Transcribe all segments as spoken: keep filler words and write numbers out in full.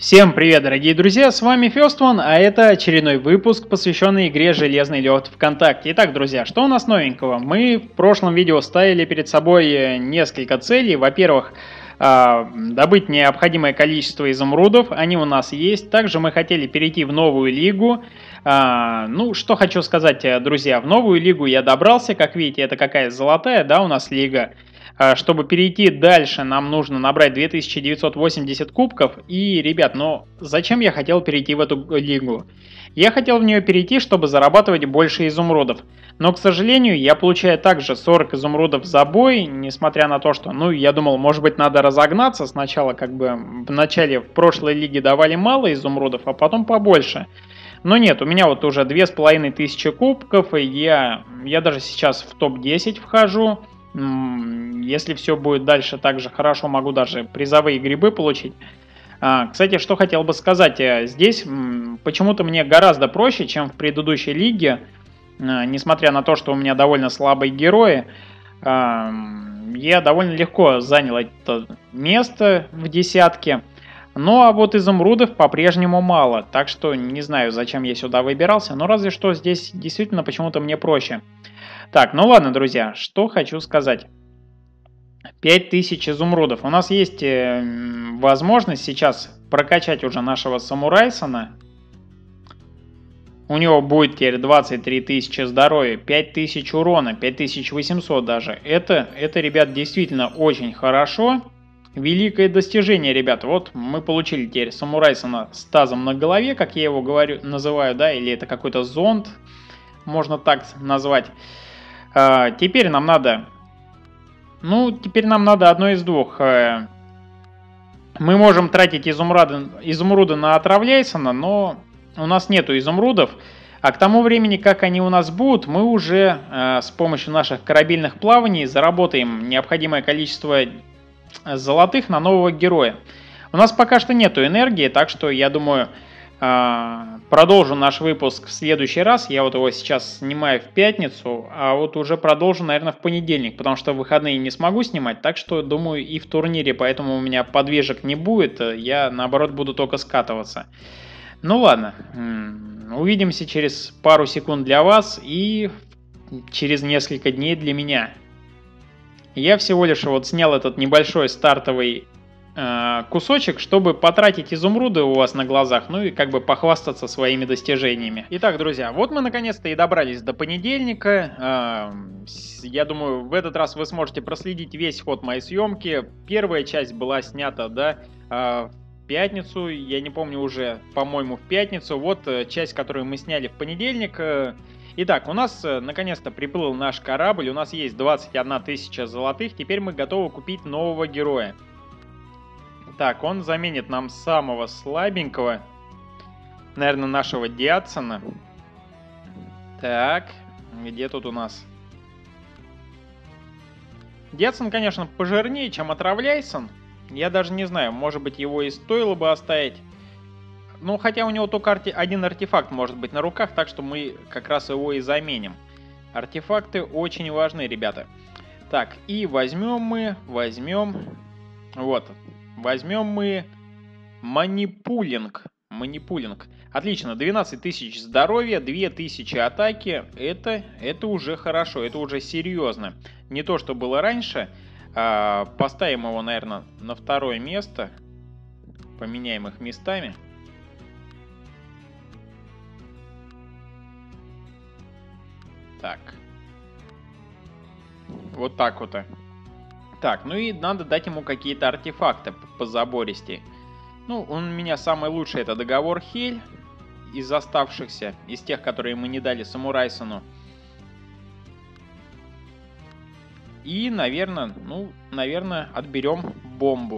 Всем привет, дорогие друзья, с вами First One, а это очередной выпуск, посвященный игре «Железный лед ВКонтакте». Итак, друзья, что у нас новенького? Мы в прошлом видео ставили перед собой несколько целей. Во-первых, добыть необходимое количество изумрудов, они у нас есть. Также мы хотели перейти в новую лигу. Ну, что хочу сказать, друзья, в новую лигу я добрался, как видите, это какая золотая, да, у нас лига. Чтобы перейти дальше, нам нужно набрать две тысячи девятьсот восемьдесят кубков. И, ребят, ну зачем я хотел перейти в эту лигу? Я хотел в нее перейти, чтобы зарабатывать больше изумрудов. Но, к сожалению, я получаю также сорок изумрудов за бой, несмотря на то, что, ну, я думал, может быть, надо разогнаться. Сначала, как бы, в начале, в прошлой лиге давали мало изумрудов, а потом побольше. Но нет, у меня вот уже две с половиной тысячи кубков, и я, я даже сейчас в топ десять вхожу. Если все будет дальше так же хорошо, могу даже призовые грибы получить. Кстати, что хотел бы сказать. Здесь почему-то мне гораздо проще, чем в предыдущей лиге. Несмотря на то, что у меня довольно слабые герои, я довольно легко занял это место в десятке. Ну а вот изумрудов по-прежнему мало. Так что не знаю, зачем я сюда выбирался. Но разве что здесь действительно почему-то мне проще. Так, ну ладно, друзья, что хочу сказать. пять тысяч изумрудов. У нас есть э, возможность сейчас прокачать уже нашего Самурайсона. У него будет теперь двадцать три тысячи здоровья, пять тысяч урона, пять тысяч восемьсот даже. Это, это, ребят, действительно очень хорошо. Великое достижение, ребят. Вот мы получили теперь Самурайсона с тазом на голове, как я его говорю, называю, да, или это какой-то зонд, можно так назвать. А, теперь нам надо... Ну, теперь нам надо одно из двух. Мы можем тратить изумруды, изумруды на Отравляйсона, но у нас нету изумрудов. А к тому времени, как они у нас будут, мы уже э, с помощью наших корабельных плаваний заработаем необходимое количество золотых на нового героя. У нас пока что нету энергии, так что я думаю... Продолжу наш выпуск в следующий раз. Я вот его сейчас снимаю в пятницу, а вот уже продолжу, наверное, в понедельник, потому что в выходные не смогу снимать, так что, думаю, и в турнире, поэтому у меня подвижек не будет, я, наоборот, буду только скатываться. Ну ладно, увидимся через пару секунд для вас и через несколько дней для меня. Я всего лишь вот снял этот небольшой стартовый кусочек, чтобы потратить изумруды у вас на глазах, ну и как бы похвастаться своими достижениями. Итак, друзья, вот мы наконец-то и добрались до понедельника. Я думаю, в этот раз вы сможете проследить весь ход моей съемки. Первая часть была снята, да, в пятницу, я не помню уже, по-моему, в пятницу. Вот часть, которую мы сняли в понедельник. Итак, у нас наконец-то приплыл наш корабль, у нас есть двадцать одна тысяча золотых, теперь мы готовы купить нового героя. Так, он заменит нам самого слабенького, наверное, нашего Диатсона. Так, где тут у нас? Диатсон, конечно, пожирнее, чем Отравляйсон. Я даже не знаю, может быть, его и стоило бы оставить. Ну, хотя у него только арте... один артефакт может быть на руках, так что мы как раз его и заменим. Артефакты очень важны, ребята. Так, и возьмем мы, возьмем... Вот. Возьмем мы манипулинг. Манипулинг. Отлично, двенадцать тысяч здоровья, две тысячи атаки. Это, это уже хорошо, это уже серьезно. Не то, что было раньше. А, поставим его, наверное, на второе место. Поменяем их местами. Так. Вот так вот. Так, ну и надо дать ему какие-то артефакты позабористей. Ну, у меня самый лучший это договор Хель из оставшихся, из тех, которые мы не дали Самурайсону. И, наверное, ну, наверное, отберем бомбу.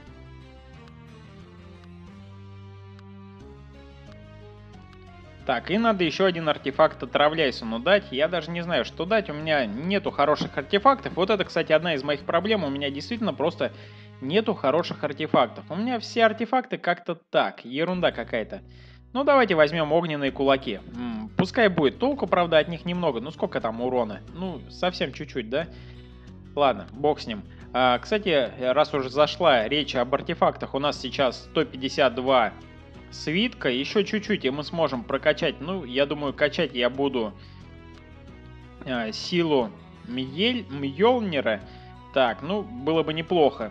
Так, и надо еще один артефакт Отравляйсону дать. Я даже не знаю, что дать. У меня нету хороших артефактов. Вот это, кстати, одна из моих проблем. У меня действительно просто нету хороших артефактов. У меня все артефакты как-то так. Ерунда какая-то. Ну, давайте возьмем огненные кулаки. М-м, пускай будет. Толку, правда, от них немного. Ну, сколько там урона? Ну, совсем чуть-чуть, да? Ладно, бог с ним. А, кстати, раз уже зашла речь об артефактах, у нас сейчас сто пятьдесят два свитка. Еще чуть-чуть, и мы сможем прокачать. Ну, я думаю, качать я буду а, силу Мьель... Мьёльнира. Так, ну, было бы неплохо.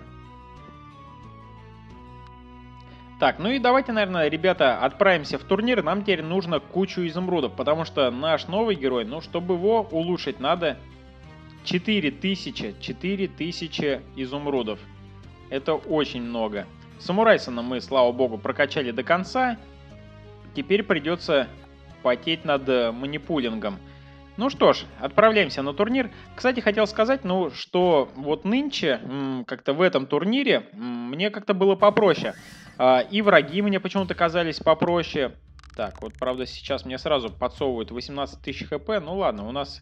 Так, ну и давайте, наверное, ребята, отправимся в турнир. Нам теперь нужно кучу изумрудов, потому что наш новый герой, ну, чтобы его улучшить, надо четыре тысячи, четыре тысячи изумрудов. Это очень много. Самурайсона мы, слава богу, прокачали до конца. Теперь придется потеть над манипулингом. Ну что ж, отправляемся на турнир. Кстати, хотел сказать, ну, что вот нынче, как-то в этом турнире, мне как-то было попроще. И враги мне почему-то казались попроще. Так, вот, правда, сейчас мне сразу подсовывают восемнадцать тысяч хп. Ну ладно, у нас...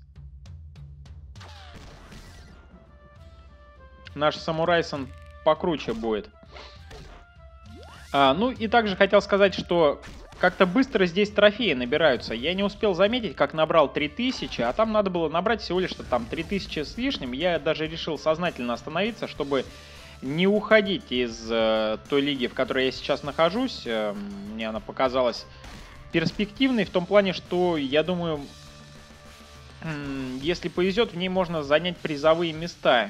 Наш Самурайсон покруче будет. А, ну и также хотел сказать, что... Как-то быстро здесь трофеи набираются. Я не успел заметить, как набрал три тысячи, а там надо было набрать всего лишь там три тысячи с лишним. Я даже решил сознательно остановиться, чтобы не уходить из э, той лиги, в которой я сейчас нахожусь. Э, мне она показалась перспективной в том плане, что, я думаю, э, если повезет, в ней можно занять призовые места.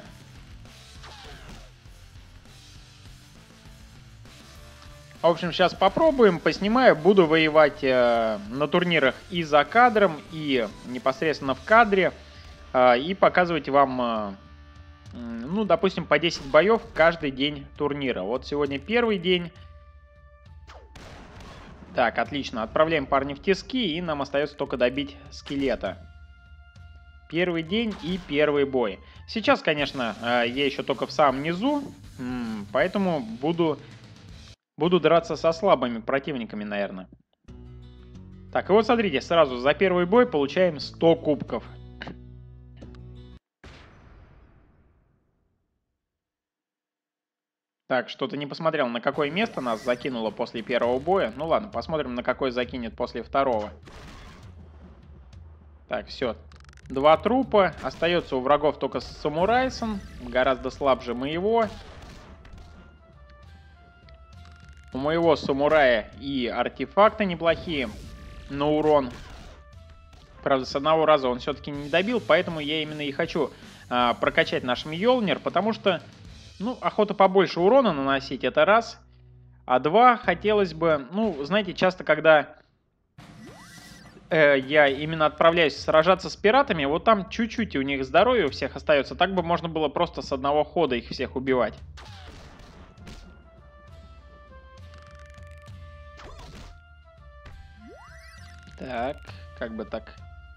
В общем, сейчас попробуем, поснимаю, буду воевать э, на турнирах и за кадром, и непосредственно в кадре, э, и показывать вам, э, ну, допустим, по десять боев каждый день турнира. Вот сегодня первый день. Так, отлично, отправляем парня в тиски, и нам остается только добить скелета. Первый день и первый бой. Сейчас, конечно, э, я еще только в самом низу, поэтому буду... Буду драться со слабыми противниками, наверное. Так, и вот смотрите, сразу за первый бой получаем сто кубков. Так, что-то не посмотрел, на какое место нас закинуло после первого боя. Ну ладно, посмотрим, на какой закинет после второго. Так, все. Два трупа. Остается у врагов только Самурайсон. Гораздо слабже моего. У моего самурая и артефакты неплохие на урон. Правда, с одного раза он все-таки не добил, поэтому я именно и хочу а, прокачать наш Мьёльнир, потому что, ну, охота побольше урона наносить, это раз. А два, хотелось бы, ну, знаете, часто, когда э, я именно отправляюсь сражаться с пиратами, вот там чуть-чуть у них здоровья у всех остается, так бы можно было просто с одного хода их всех убивать. Так, как бы так.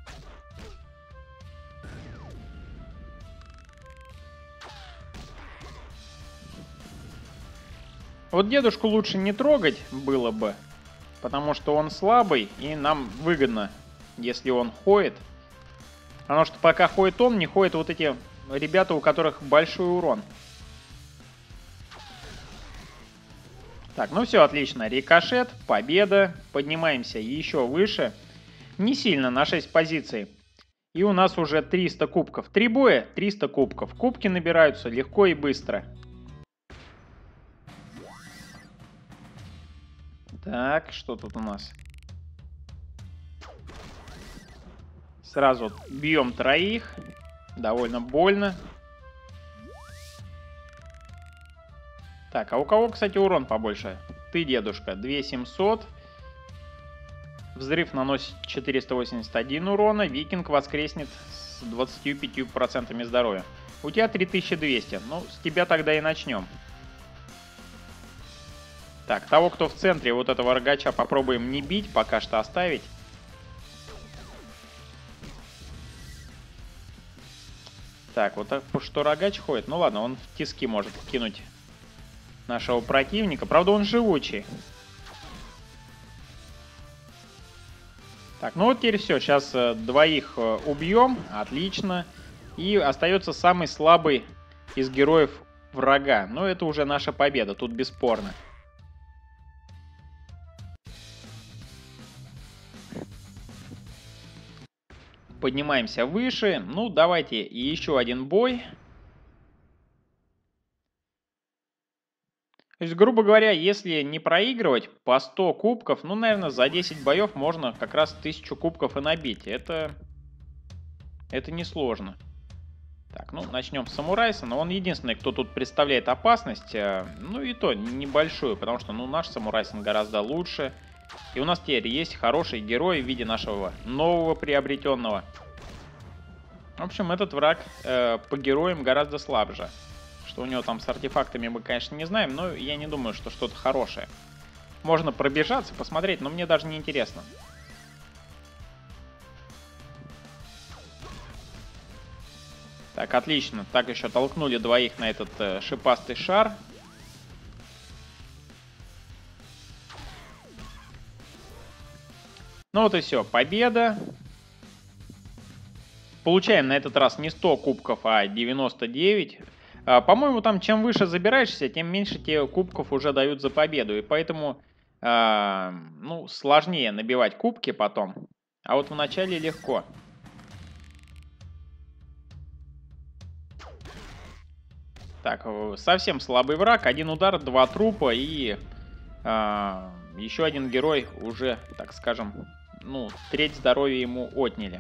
Вот дедушку лучше не трогать было бы, потому что он слабый, и нам выгодно, если он ходит. Потому что пока ходит он, не ходят вот эти ребята, у которых большой урон. Так, ну все, отлично. Рикошет, победа. Поднимаемся еще выше. Не сильно, на шесть позиций. И у нас уже триста кубков. Три боя, триста кубков. Кубки набираются легко и быстро. Так, что тут у нас? Сразу бьем троих. Довольно больно. Так, а у кого, кстати, урон побольше? Ты, дедушка, две тысячи семьсот. Взрыв наносит четыреста восемьдесят один урона. Викинг воскреснет с двадцатью пятью процентами здоровья. У тебя три тысячи двести. Ну, с тебя тогда и начнем. Так, того, кто в центре вот этого рогача, попробуем не бить, пока что оставить. Так, вот так, что рогач ходит. Ну ладно, он в тиски может кинуть нашего противника. Правда, он живучий. Так, ну вот теперь все. Сейчас э, двоих э, убьем. Отлично. И остается самый слабый из героев врага. Но это уже наша победа. Тут бесспорно. Поднимаемся выше. Ну, давайте еще один бой. То есть, грубо говоря, если не проигрывать по сто кубков, ну, наверное, за десять боев можно как раз тысячу кубков и набить. Это, это несложно. Так, ну, начнем с Самурайсона. Он единственный, кто тут представляет опасность. э, Ну, и то небольшую, потому что, ну, наш Самурайсон гораздо лучше. И у нас теперь есть хороший герой в виде нашего нового приобретенного. В общем, этот враг э, по героям гораздо слабже. Что у него там с артефактами мы, конечно, не знаем, но я не думаю, что что-то хорошее. Можно пробежаться, посмотреть, но мне даже не интересно. Так, отлично. Так еще толкнули двоих на этот э, шипастый шар. Ну вот и все, победа. Получаем на этот раз не сто кубков, а девяносто девять. А, по-моему, там чем выше забираешься, тем меньше тебе кубков уже дают за победу. И поэтому, а, ну, сложнее набивать кубки потом. А вот в начале легко. Так, совсем слабый враг. Один удар, два трупа и а, еще один герой уже, так скажем, ну, треть здоровья ему отняли.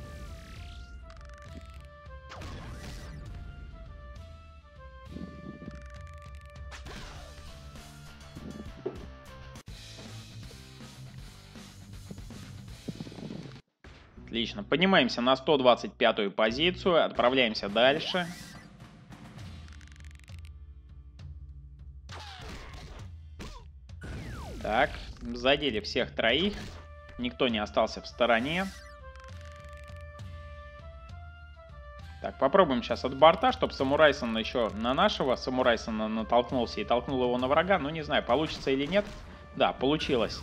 Отлично. Поднимаемся на сто двадцать пятую позицию. Отправляемся дальше. Так, задели всех троих. Никто не остался в стороне. Так, попробуем сейчас от борта, чтобы Самурайсон еще на нашего Самурайсона натолкнулся и толкнул его на врага. Ну, не знаю, получится или нет. Да, получилось.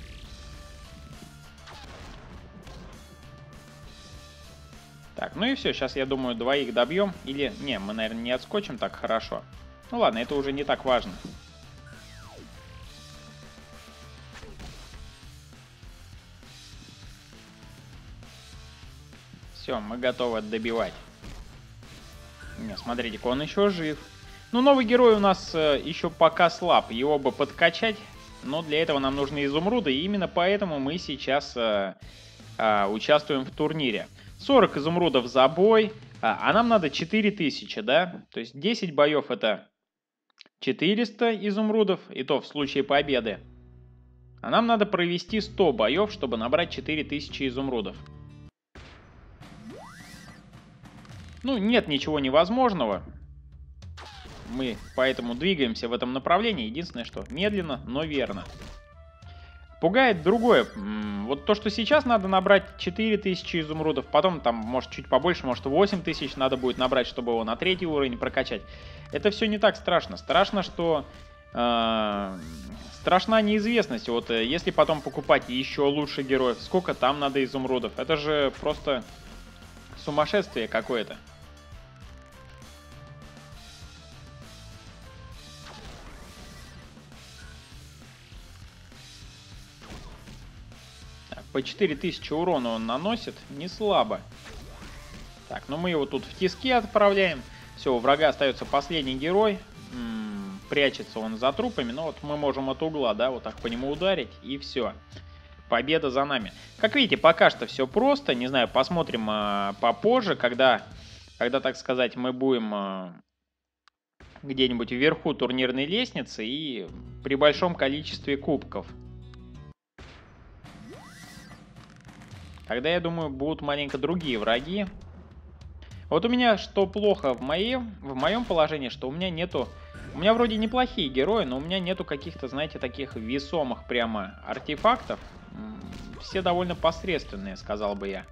Так, ну и все, сейчас, я думаю, двоих добьем. Или, не, мы, наверное, не отскочим так хорошо. Ну ладно, это уже не так важно. Все, мы готовы добивать. Не, смотрите-ка, он еще жив. Ну, новый герой у нас э, еще пока слаб. Его бы подкачать, но для этого нам нужны изумруды. И именно поэтому мы сейчас э, э, участвуем в турнире. сорок изумрудов за бой, а, а нам надо четыре тысячи, да? То есть десять боев это четыреста изумрудов, и то в случае победы. А нам надо провести сто боев, чтобы набрать четыре тысячи изумрудов. Ну, нет ничего невозможного. Мы поэтому двигаемся в этом направлении. Единственное, что медленно, но верно. Пугает другое. Вот то, что сейчас надо набрать четыре тысячи изумрудов, потом там, может, чуть побольше, может, восемь тысяч надо будет набрать, чтобы его на третий уровень прокачать. Это все не так страшно. Страшно, что... Э, страшна неизвестность. Вот э, если потом покупать еще лучше героев, сколько там надо изумрудов? Это же просто сумасшествие какое-то. По четыре тысячи урона он наносит, не слабо. Так, ну мы его тут в тиски отправляем. Все, у врага остается последний герой. М-м, прячется он за трупами, но вот мы можем от угла, да, вот так по нему ударить, и все. Победа за нами. Как видите, пока что все просто. Не знаю, посмотрим э, попозже, когда, когда, так сказать, мы будем э, где-нибудь вверху турнирной лестницы и при большом количестве кубков. Тогда, я думаю, будут маленько другие враги. Вот у меня что плохо в моем, в моем положении, что у меня нету... У меня вроде неплохие герои, но у меня нету каких-то, знаете, таких весомых прямо артефактов. Все довольно посредственные, сказал бы я.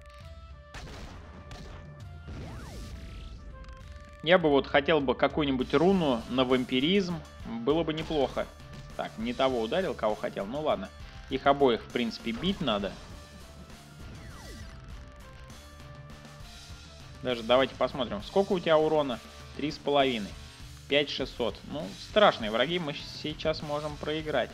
Я бы вот хотел бы какую-нибудь руну на вампиризм. Было бы неплохо. Так, не того ударил, кого хотел. Ну ладно. Их обоих, в принципе, бить надо. Даже давайте посмотрим, сколько у тебя урона? три с половиной. пять шестьсот. Ну, страшные враги, мы сейчас можем проиграть.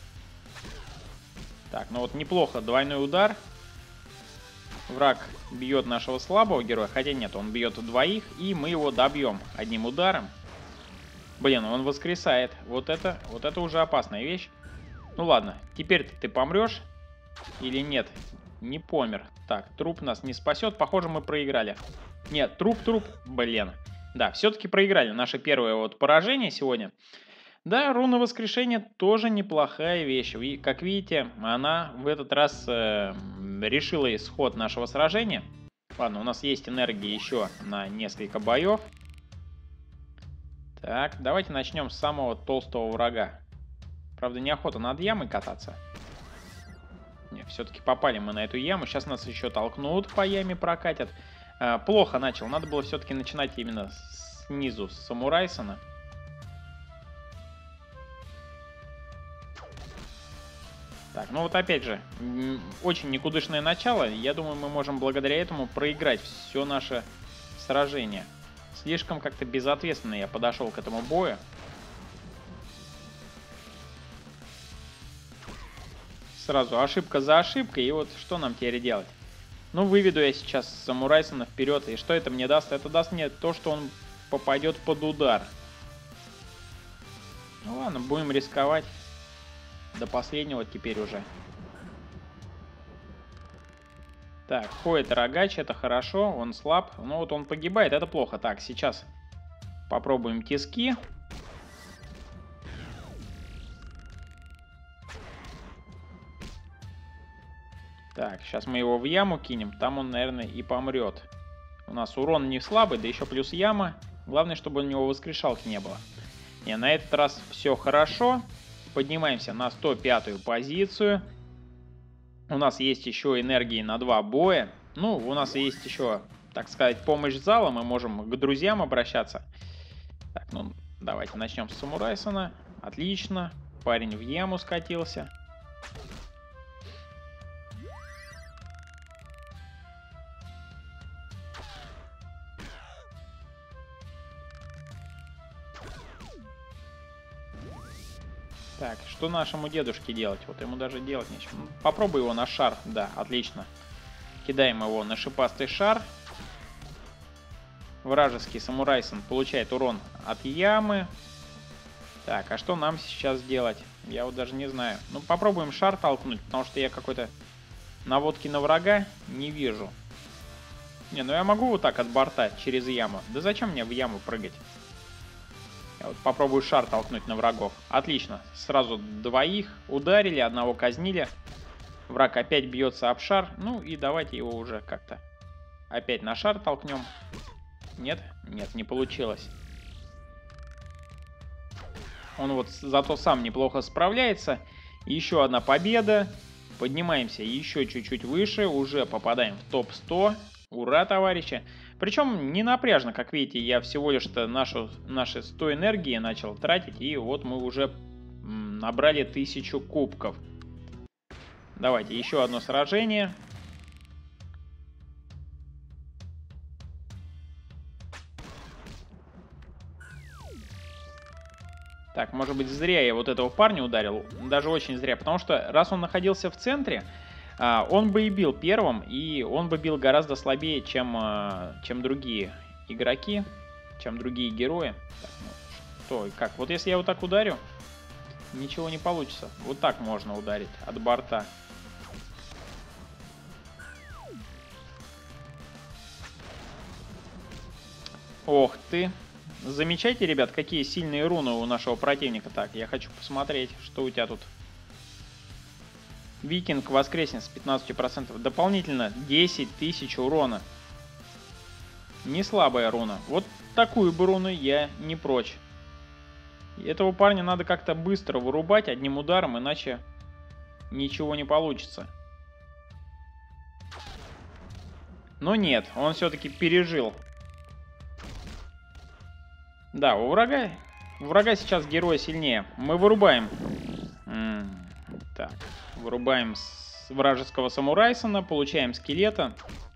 Так, ну вот неплохо. Двойной удар. Враг бьет нашего слабого героя. Хотя нет, он бьет двоих. И мы его добьем одним ударом. Блин, он воскресает. Вот это, вот это уже опасная вещь. Ну ладно, теперь-то ты помрешь или нет? Не помер. Так, труп нас не спасет. Похоже, мы проиграли. Нет, труп, труп. Блин. Да, все-таки проиграли. Наше первое вот поражение сегодня. Да, руна воскрешения тоже неплохая вещь. И, как видите, она в этот раз э, решила исход нашего сражения. Ладно, у нас есть энергии еще на несколько боев. Так, давайте начнем с самого толстого врага. Правда, неохота над ямой кататься. Не, все-таки попали мы на эту яму. Сейчас нас еще толкнут, по яме прокатят. Э, плохо начал. Надо было все-таки начинать именно снизу, с Самурайсона. Так, ну вот опять же, очень никудышное начало. Я думаю, мы можем благодаря этому проиграть все наше сражение. Слишком как-то безответственно я подошел к этому бою. Сразу ошибка за ошибкой, и вот что нам теперь делать? Ну, выведу я сейчас Самурайсона вперед, и что это мне даст? Это даст мне то, что он попадет под удар. Ну ладно, будем рисковать. До последнего теперь уже. Так, ходит рогач, это хорошо, он слаб. Ну вот он погибает, это плохо. Так, сейчас попробуем тиски. Так, сейчас мы его в яму кинем, там он, наверное, и помрет. У нас урон не слабый, да еще плюс яма. Главное, чтобы у него воскрешалки не было. Не, на этот раз все хорошо. Поднимаемся на сто пятую позицию. У нас есть еще энергии на два боя. Ну, у нас есть еще, так сказать, помощь зала. Мы можем к друзьям обращаться. Так, ну, давайте начнем с Самурайсона. Отлично. Парень в яму скатился. Так, что нашему дедушке делать? Вот ему даже делать нечего. Ну, попробуй его на шар. Да, отлично. Кидаем его на шипастый шар. Вражеский Самурайсон получает урон от ямы. Так, а что нам сейчас делать? Я вот даже не знаю. Ну, попробуем шар толкнуть, потому что я какой-то наводки на врага не вижу. Не, ну я могу вот так от борта через яму. Да зачем мне в яму прыгать? Я вот попробую шар толкнуть на врагов. Отлично. Сразу двоих ударили, одного казнили. Враг опять бьется об шар. Ну и давайте его уже как-то опять на шар толкнем. Нет? Нет, не получилось. Он вот зато сам неплохо справляется. Еще одна победа. Поднимаемся еще чуть-чуть выше. Уже попадаем в топ сто. Ура, товарищи. Причем не напряжно, как видите, я всего лишь-то нашу, наши сто энергии начал тратить. И вот мы уже набрали тысячу кубков. Давайте еще одно сражение. Так, может быть, зря я вот этого парня ударил. Даже очень зря. Потому что раз он находился в центре, он бы и бил первым. И он бы бил гораздо слабее, чем, чем другие игроки. Чем другие герои. Так, ну, что и как? Вот если я вот так ударю, ничего не получится. Вот так можно ударить от борта. Ох ты. Замечайте, ребят, какие сильные руны у нашего противника. Так, я хочу посмотреть, что у тебя тут. Викинг воскреснет с пятнадцатью процентами. Дополнительно десять тысяч урона. Не слабая руна. Вот такую бы руну я не прочь. Этого парня надо как-то быстро вырубать одним ударом, иначе ничего не получится. Но нет, он все-таки пережил. Да, у врага, у врага сейчас герой сильнее. Мы вырубаем. М -м, так, вырубаем с вражеского Самурайсона, получаем скелета.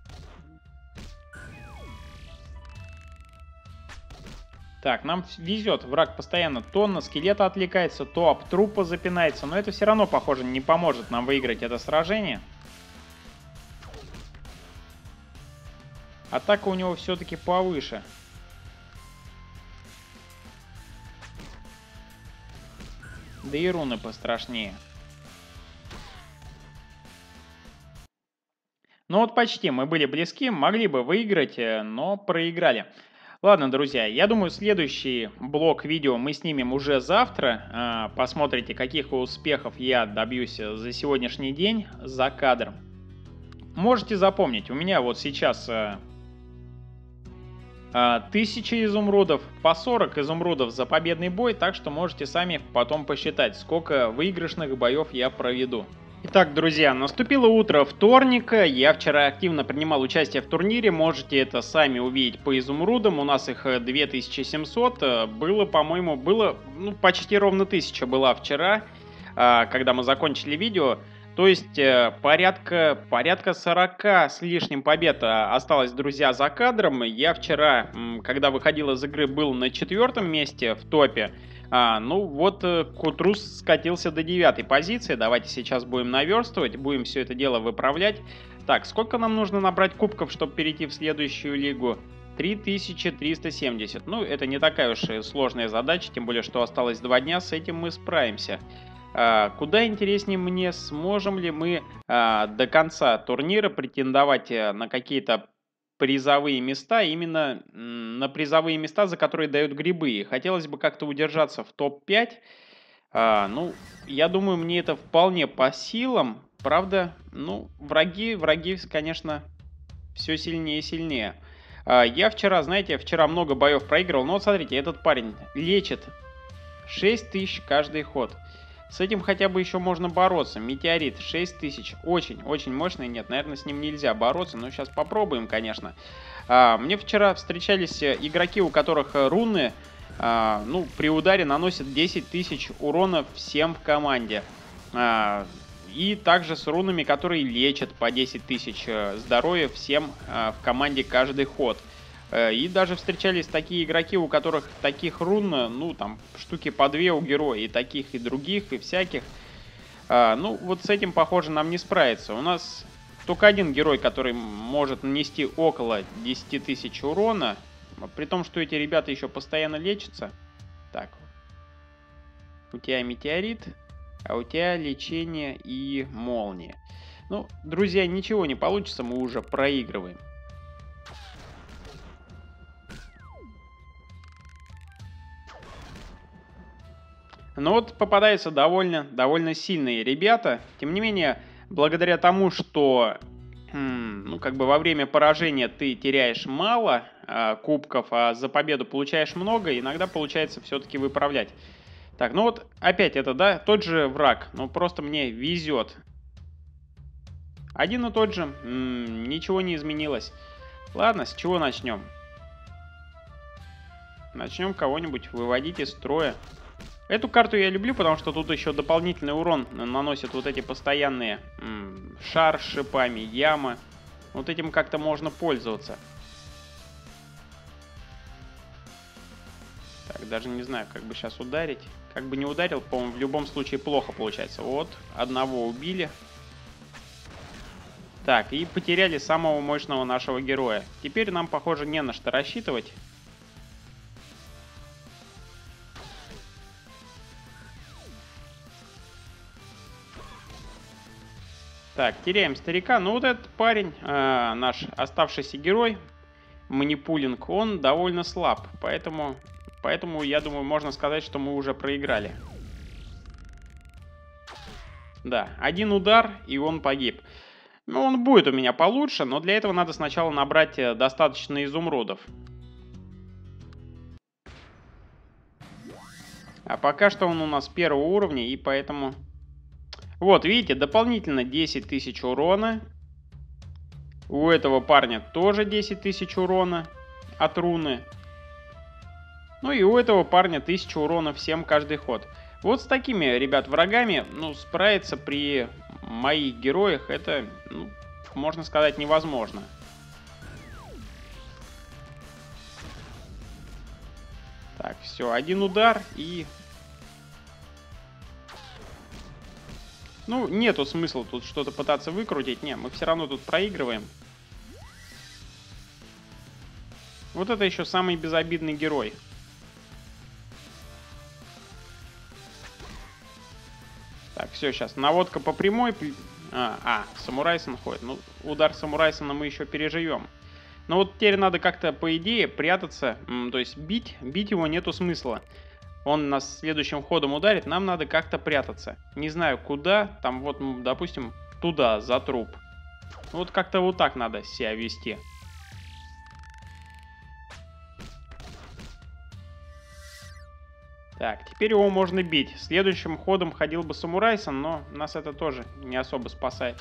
Так, нам везет. Враг постоянно то на скелета отвлекается, то об трупа запинается. Но это все равно, похоже, не поможет нам выиграть это сражение. Атака у него все-таки повыше. Да и руны пострашнее. Ну вот почти, мы были близки, могли бы выиграть, э, но проиграли. Ладно, друзья, я думаю, следующий блок видео мы снимем уже завтра. А, Посмотрите, каких успехов я добьюсь э, за сегодняшний день за кадром. Можете запомнить, у меня вот сейчас э, а, тысяча изумрудов, по сорок изумрудов за победный бой, так что можете сами потом посчитать, сколько выигрышных боев я проведу. Итак, друзья, наступило утро вторника, я вчера активно принимал участие в турнире, можете это сами увидеть по изумрудам, у нас их э, две тысячи семьсот, э, было, по-моему, было, ну, почти ровно тысяча была вчера, а, когда мы закончили видео, то есть э, порядка, порядка сорока с лишним побед а, осталось, друзья, за кадром. Я вчера, м, когда выходил из игры, был на четвертом месте в топе. А, ну вот э, к утру скатился до девятой позиции. Давайте сейчас будем наверстывать, будем все это дело выправлять. Так, сколько нам нужно набрать кубков, чтобы перейти в следующую лигу? три тысячи триста семьдесят. Ну, это не такая уж и сложная задача, тем более, что осталось два дня, с этим мы справимся. А, куда интереснее мне, сможем ли мы а, до конца турнира претендовать а, на какие-то призовые места, именно м, на призовые места, за которые дают грибы. Хотелось бы как-то удержаться в топ пять. А, ну, я думаю, мне это вполне по силам. Правда, ну, враги, враги, конечно, все сильнее и сильнее. А, я вчера, знаете, вчера много боев проигрывал. Но вот смотрите, этот парень лечит шесть тысяч каждый ход. С этим хотя бы еще можно бороться. Метеорит шесть тысяч. Очень-очень мощный. Нет, наверное, с ним нельзя бороться. Но сейчас попробуем, конечно. А, мне вчера встречались игроки, у которых руны, а, ну, при ударе наносят десять тысяч урона всем в команде. А, и также с рунами, которые лечат по десять тысяч здоровья всем а, в команде каждый ход. И даже встречались такие игроки, у которых таких рун, ну, там, штуки по две у героя, и таких, и других, и всяких. А, ну, вот с этим, похоже, нам не справиться. У нас только один герой, который может нанести около десяти тысяч урона, при том, что эти ребята еще постоянно лечатся. Так, у тебя метеорит, а у тебя лечение и молния. Ну, друзья, ничего не получится, мы уже проигрываем. Но вот попадаются довольно, довольно сильные ребята. Тем не менее, благодаря тому, что хм, ну, как бы во время поражения ты теряешь мало э, кубков, а за победу получаешь много, иногда получается все-таки выправлять. Так, ну вот опять это, да, тот же враг. Ну просто мне везет. Один и тот же. М-м, ничего не изменилось. Ладно, с чего начнем? Начнем кого-нибудь выводить из строя. Эту карту я люблю, потому что тут еще дополнительный урон наносят вот эти постоянные м, шар с шипами, яма. Вот этим как-то можно пользоваться. Так, даже не знаю, как бы сейчас ударить. Как бы не ударил, по-моему, в любом случае плохо получается. Вот, одного убили. Так, и потеряли самого мощного нашего героя. Теперь нам, похоже, не на что рассчитывать. Так, теряем старика. Ну вот этот парень, э, наш оставшийся герой, Манипулинг, он довольно слаб. Поэтому, поэтому, я думаю, можно сказать, что мы уже проиграли. Да, один удар, и он погиб. Ну, он будет у меня получше, но для этого надо сначала набрать э, достаточно изумрудов. А пока что он у нас первого уровня, и поэтому... Вот, видите, дополнительно десять тысяч урона. У этого парня тоже десять тысяч урона от руны. Ну и у этого парня тысяча урона всем каждый ход. Вот с такими, ребят, врагами, ну, справиться при моих героях, это, ну, можно сказать, невозможно. Так, все, один удар и... Ну, нету смысла тут что-то пытаться выкрутить. Не, мы все равно тут проигрываем. Вот это еще самый безобидный герой. все, сейчас. Наводка по прямой. А, а Самурайсон ходит. Ну, удар Самурайсона мы еще переживем. Но вот теперь надо как-то, по идее, прятаться. То есть бить, бить его нету смысла. Он нас следующим ходом ударит, нам надо как-то прятаться. Не знаю куда, там вот, допустим, туда, за труп. Вот как-то вот так надо себя вести. Так, теперь его можно бить. Следующим ходом ходил бы Самурайсон, но нас это тоже не особо спасает.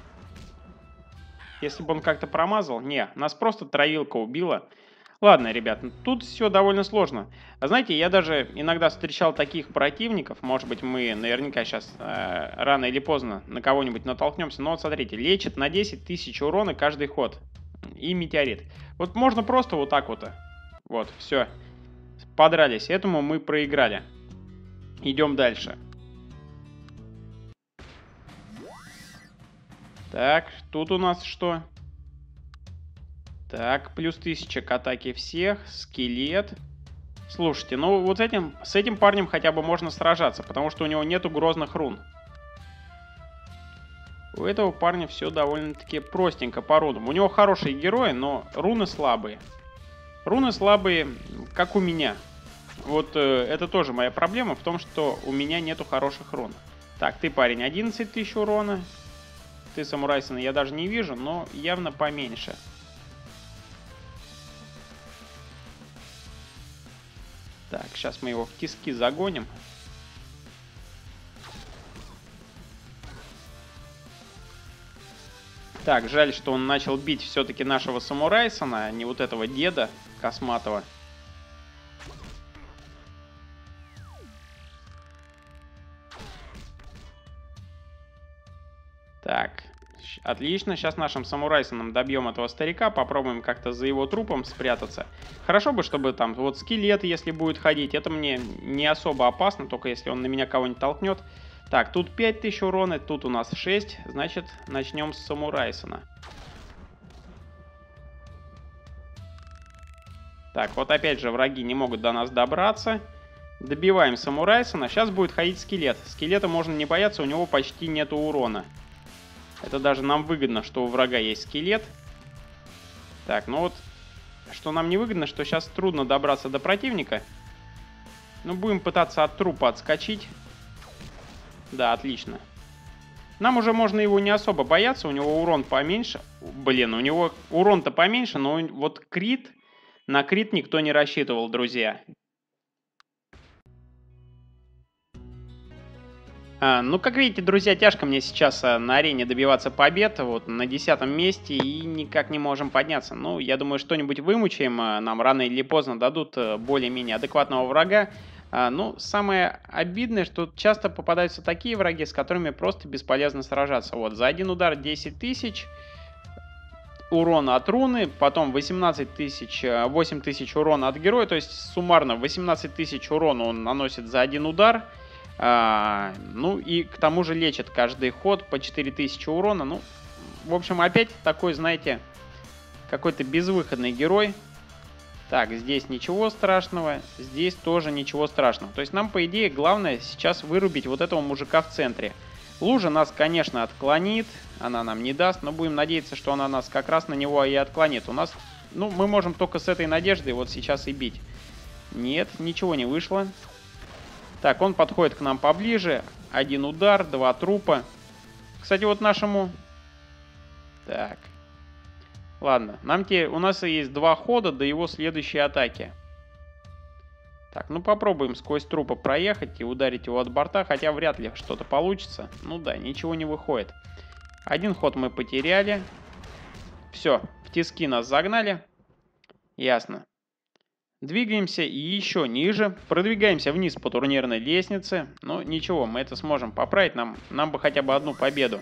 Если бы он как-то промазал... Не, нас просто травилка убила. Ладно, ребят, тут все довольно сложно. А знаете, я даже иногда встречал таких противников. Может быть, мы наверняка сейчас э, рано или поздно на кого-нибудь натолкнемся. Но вот смотрите, лечит на десять тысяч урона каждый ход. И метеорит. Вот можно просто вот так вот. Вот, все. Подрались. Этому мы проиграли. Идем дальше. Так, тут у нас что? Так, плюс тысяча к атаке всех. Скелет. Слушайте, ну вот с этим, с этим парнем хотя бы можно сражаться, потому что у него нету грозных рун. У этого парня все довольно-таки простенько по рунам. У него хорошие герои, но руны слабые. Руны слабые, как у меня. Вот э, это тоже моя проблема в том, что у меня нету хороших рун. Так, ты, парень, одиннадцать тысяч урона. Ты, Самурайсон, я даже не вижу, но явно поменьше. Так, сейчас мы его в тиски загоним. Так, жаль, что он начал бить все-таки нашего Самурайсона, а не вот этого деда косматого. Так, отлично. Сейчас нашим Самурайсоном добьем этого старика. Попробуем как-то за его трупом спрятаться. Хорошо бы, чтобы там вот скелет, если будет ходить. Это мне не особо опасно, только если он на меня кого-нибудь толкнет. Так, тут пять тысяч урона, тут у нас шесть. Значит, начнем с Самурайсона. Так, вот опять же враги не могут до нас добраться. Добиваем Самурайсона. Сейчас будет ходить скелет. Скелета можно не бояться, у него почти нету урона. Это даже нам выгодно, что у врага есть скелет. Так, ну вот, что нам не выгодно, что сейчас трудно добраться до противника. Ну, будем пытаться от трупа отскочить. Да, отлично. Нам уже можно его не особо бояться, у него урон поменьше. Блин, у него урон-то поменьше, но вот крит... На крит никто не рассчитывал, друзья. А, ну, как видите, друзья, тяжко мне сейчас а, на арене добиваться побед. Вот на десятом месте и никак не можем подняться. Ну, я думаю, что-нибудь вымучаем. А, нам рано или поздно дадут а, более-менее адекватного врага. А, ну, самое обидное, что часто попадаются такие враги, с которыми просто бесполезно сражаться. Вот, за один удар десять тысяч урона от руны, потом восемнадцать тысяч, восемь тысяч урона от героя. То есть суммарно восемнадцать тысяч урона он наносит за один удар. А, ну и к тому же лечит каждый ход по четыре тысячи урона. Ну, в общем, опять такой, знаете, какой-то безвыходный герой. Так, здесь ничего страшного, здесь тоже ничего страшного. То есть нам, по идее, главное сейчас вырубить вот этого мужика в центре. Лужа нас, конечно, отклонит, она нам не даст, но будем надеяться, что она нас как раз на него и отклонит. У нас, ну, мы можем только с этой надеждой вот сейчас и бить. Нет, ничего не вышло. Так, он подходит к нам поближе. Один удар, два трупа. Кстати, вот нашему... Так. Ладно, нам те... у нас есть два хода до его следующей атаки. Так, ну попробуем сквозь трупа проехать и ударить его от борта, хотя вряд ли что-то получится. Ну да, ничего не выходит. Один ход мы потеряли. Все, в тиски нас загнали. Ясно. Двигаемся и еще ниже. Продвигаемся вниз по турнирной лестнице. Но ничего, мы это сможем поправить. Нам, нам бы хотя бы одну победу.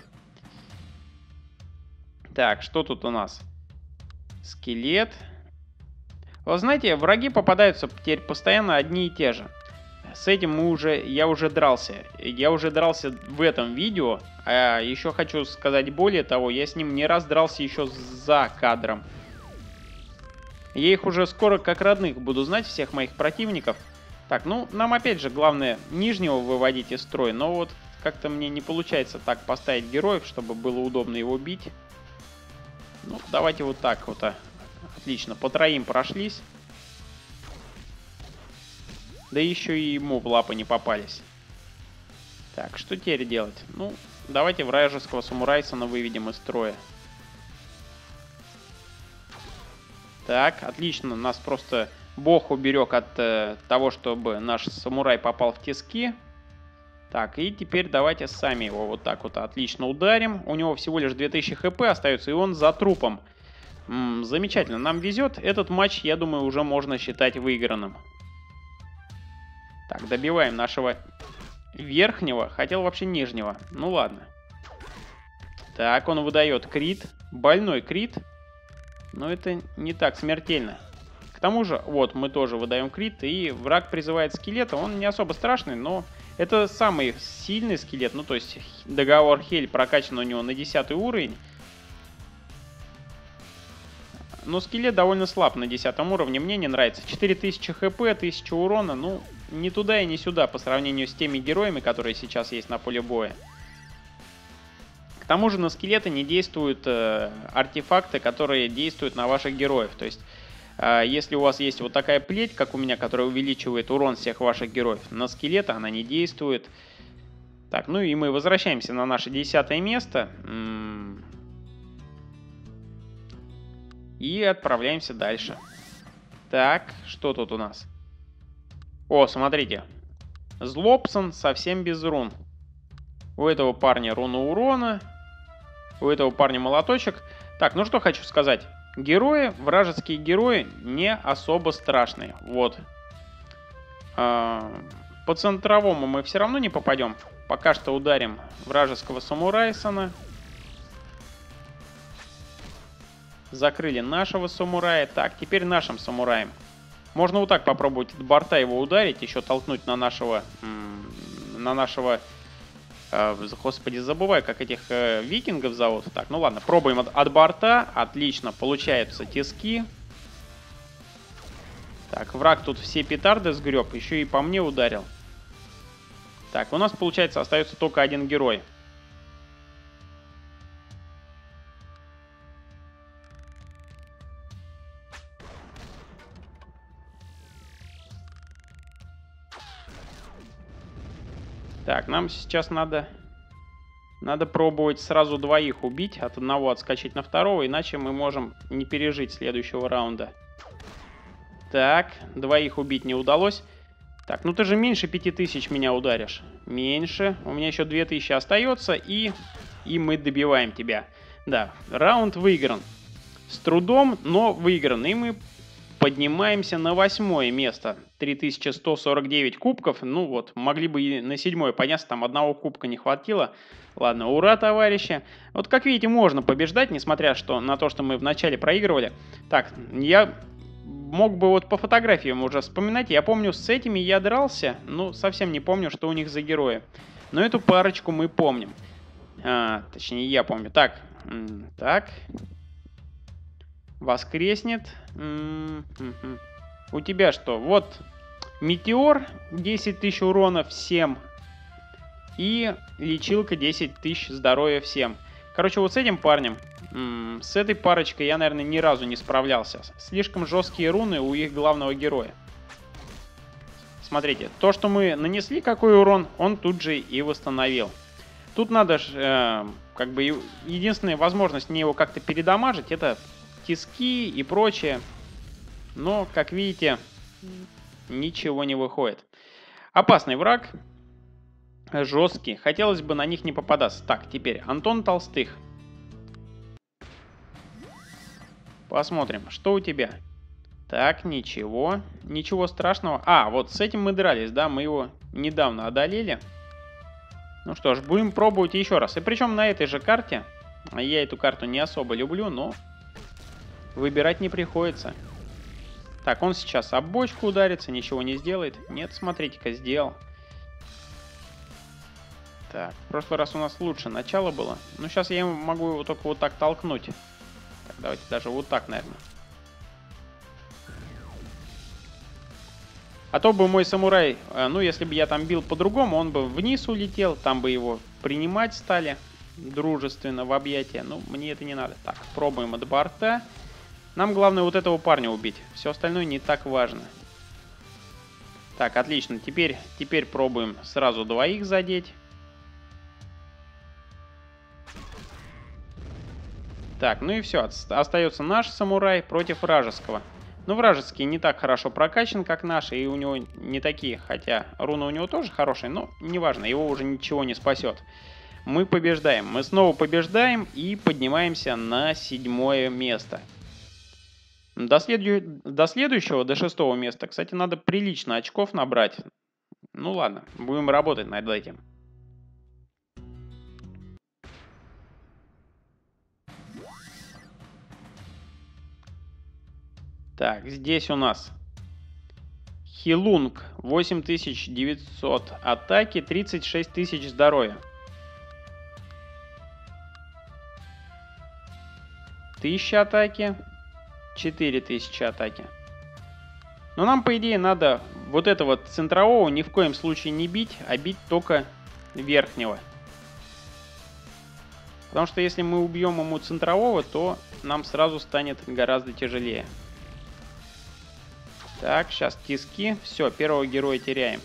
Так, что тут у нас? Скелет. Вы знаете, враги попадаются теперь постоянно одни и те же. С этим мы уже, я уже дрался. Я уже дрался в этом видео. А еще хочу сказать более того, я с ним не раз дрался еще за кадром. Я их уже скоро как родных буду знать, всех моих противников. Так, ну, нам опять же главное нижнего выводить из строя. Но вот как-то мне не получается так поставить героев, чтобы было удобно его бить. Ну, давайте вот так вот. А. Отлично, по троим прошлись. Да еще и ему в лапы не попались. Так, что теперь делать? Ну, давайте вражеского самурайсона выведем из строя. Так, отлично. Нас просто бог уберег от э, того, чтобы наш самурай попал в тиски. Так, и теперь давайте сами его вот так вот отлично ударим. У него всего лишь две тысячи хп остается, и он за трупом. М-м, замечательно, нам везет. Этот матч, я думаю, уже можно считать выигранным. Так, добиваем нашего верхнего. Хотел вообще нижнего. Ну ладно. Так, он выдает крит. Больной крит. Но это не так смертельно. К тому же, вот, мы тоже выдаем крит. И враг призывает скелета. Он не особо страшный, но это самый сильный скелет. Ну, то есть, договор Хель прокачан у него на десятый уровень. Но скелет довольно слаб на десятом уровне. Мне не нравится. четыре тысячи хп, тысяча урона. Ну, ни туда и ни сюда по сравнению с теми героями, которые сейчас есть на поле боя. К тому же на скелеты не действуют э, артефакты, которые действуют на ваших героев. То есть, э, если у вас есть вот такая плеть, как у меня, которая увеличивает урон всех ваших героев, на скелета она не действует. Так, ну и мы возвращаемся на наше десятое место. И отправляемся дальше. Так, что тут у нас? О, смотрите. Злобсон совсем без рун. У этого парня руна урона. У этого парня молоточек. Так, ну что хочу сказать. Герои, вражеские герои, не особо страшные. Вот. По центровому мы все равно не попадем. Пока что ударим вражеского самурайсона. Закрыли нашего самурая. Так, теперь нашим самураем. Можно вот так попробовать от борта его ударить. Еще толкнуть на нашего... На нашего... Э, господи, забываю, как этих э, викингов зовут. Так, ну ладно, пробуем от, от борта. Отлично, получаются тиски. Так, враг тут все петарды сгреб. Еще и по мне ударил. Так, у нас, получается, остается только один герой. Так, нам сейчас надо, надо пробовать сразу двоих убить, от одного отскочить на второго, иначе мы можем не пережить следующего раунда. Так, двоих убить не удалось. Так, ну ты же меньше пяти тысяч меня ударишь. Меньше. У меня еще две тысячи остается, и, и мы добиваем тебя. Да, раунд выигран. С трудом, но выигран. И мы поднимаемся на восьмое место. три тысячи сто сорок девять кубков. Ну вот, могли бы и на седьмое подняться, там одного кубка не хватило. Ладно, ура, товарищи. Вот как видите, можно побеждать, несмотря что, на то, что мы вначале проигрывали. Так, я мог бы вот по фотографиям уже вспоминать. Я помню, с этими я дрался, но совсем не помню, что у них за герои. Но эту парочку мы помним. А, точнее, я помню. Так, так... Воскреснет. М-м-м. У тебя что? Вот метеор десять тысяч урона всем. И лечилка десять тысяч здоровья всем. Короче, вот с этим парнем, м-м, с этой парочкой я, наверное, ни разу не справлялся. Слишком жесткие руны у их главного героя. Смотрите, то, что мы нанесли какой урон, он тут же и восстановил. Тут надо, э, как бы, единственная возможность мне его как-то передамажить, это тиски и прочее. Но, как видите, ничего не выходит. Опасный враг. Жесткий. Хотелось бы на них не попадаться. Так, теперь Антон Толстых. Посмотрим, что у тебя. Так, ничего. Ничего страшного. А, вот с этим мы дрались, да? Мы его недавно одолели. Ну что ж, будем пробовать еще раз. И причем на этой же карте. Я эту карту не особо люблю, но... выбирать не приходится. Так, он сейчас об бочку ударится, ничего не сделает. Нет, смотрите-ка, сделал. Так, в прошлый раз у нас лучше начало было. Ну, сейчас я могу его только вот так толкнуть. Так, давайте даже вот так, наверное. А то бы мой самурай, ну, если бы я там бил по-другому, он бы вниз улетел, там бы его принимать стали дружественно в объятия. Ну, мне это не надо. Так, пробуем от борта. Нам главное вот этого парня убить. Все остальное не так важно. Так, отлично. Теперь, теперь пробуем сразу двоих задеть. Так, ну и все. Остается наш самурай против вражеского. Но вражеский не так хорошо прокачан, как наш, и у него не такие, хотя руна у него тоже хорошая, но неважно, его уже ничего не спасет. Мы побеждаем, мы снова побеждаем и поднимаемся на седьмое место. До, следу... до следующего, до шестого места, кстати, надо прилично очков набрать. Ну ладно, будем работать над этим. Так, здесь у нас Хилунг, восемь тысяч девятьсот атаки, тридцать шесть тысяч здоровья. тысяча атаки, четыре тысячи атаки. Но нам, по идее, надо вот этого центрового ни в коем случае не бить, а бить только верхнего. Потому что если мы убьем ему центрового, то нам сразу станет гораздо тяжелее. Так, сейчас тиски. Все, первого героя теряем.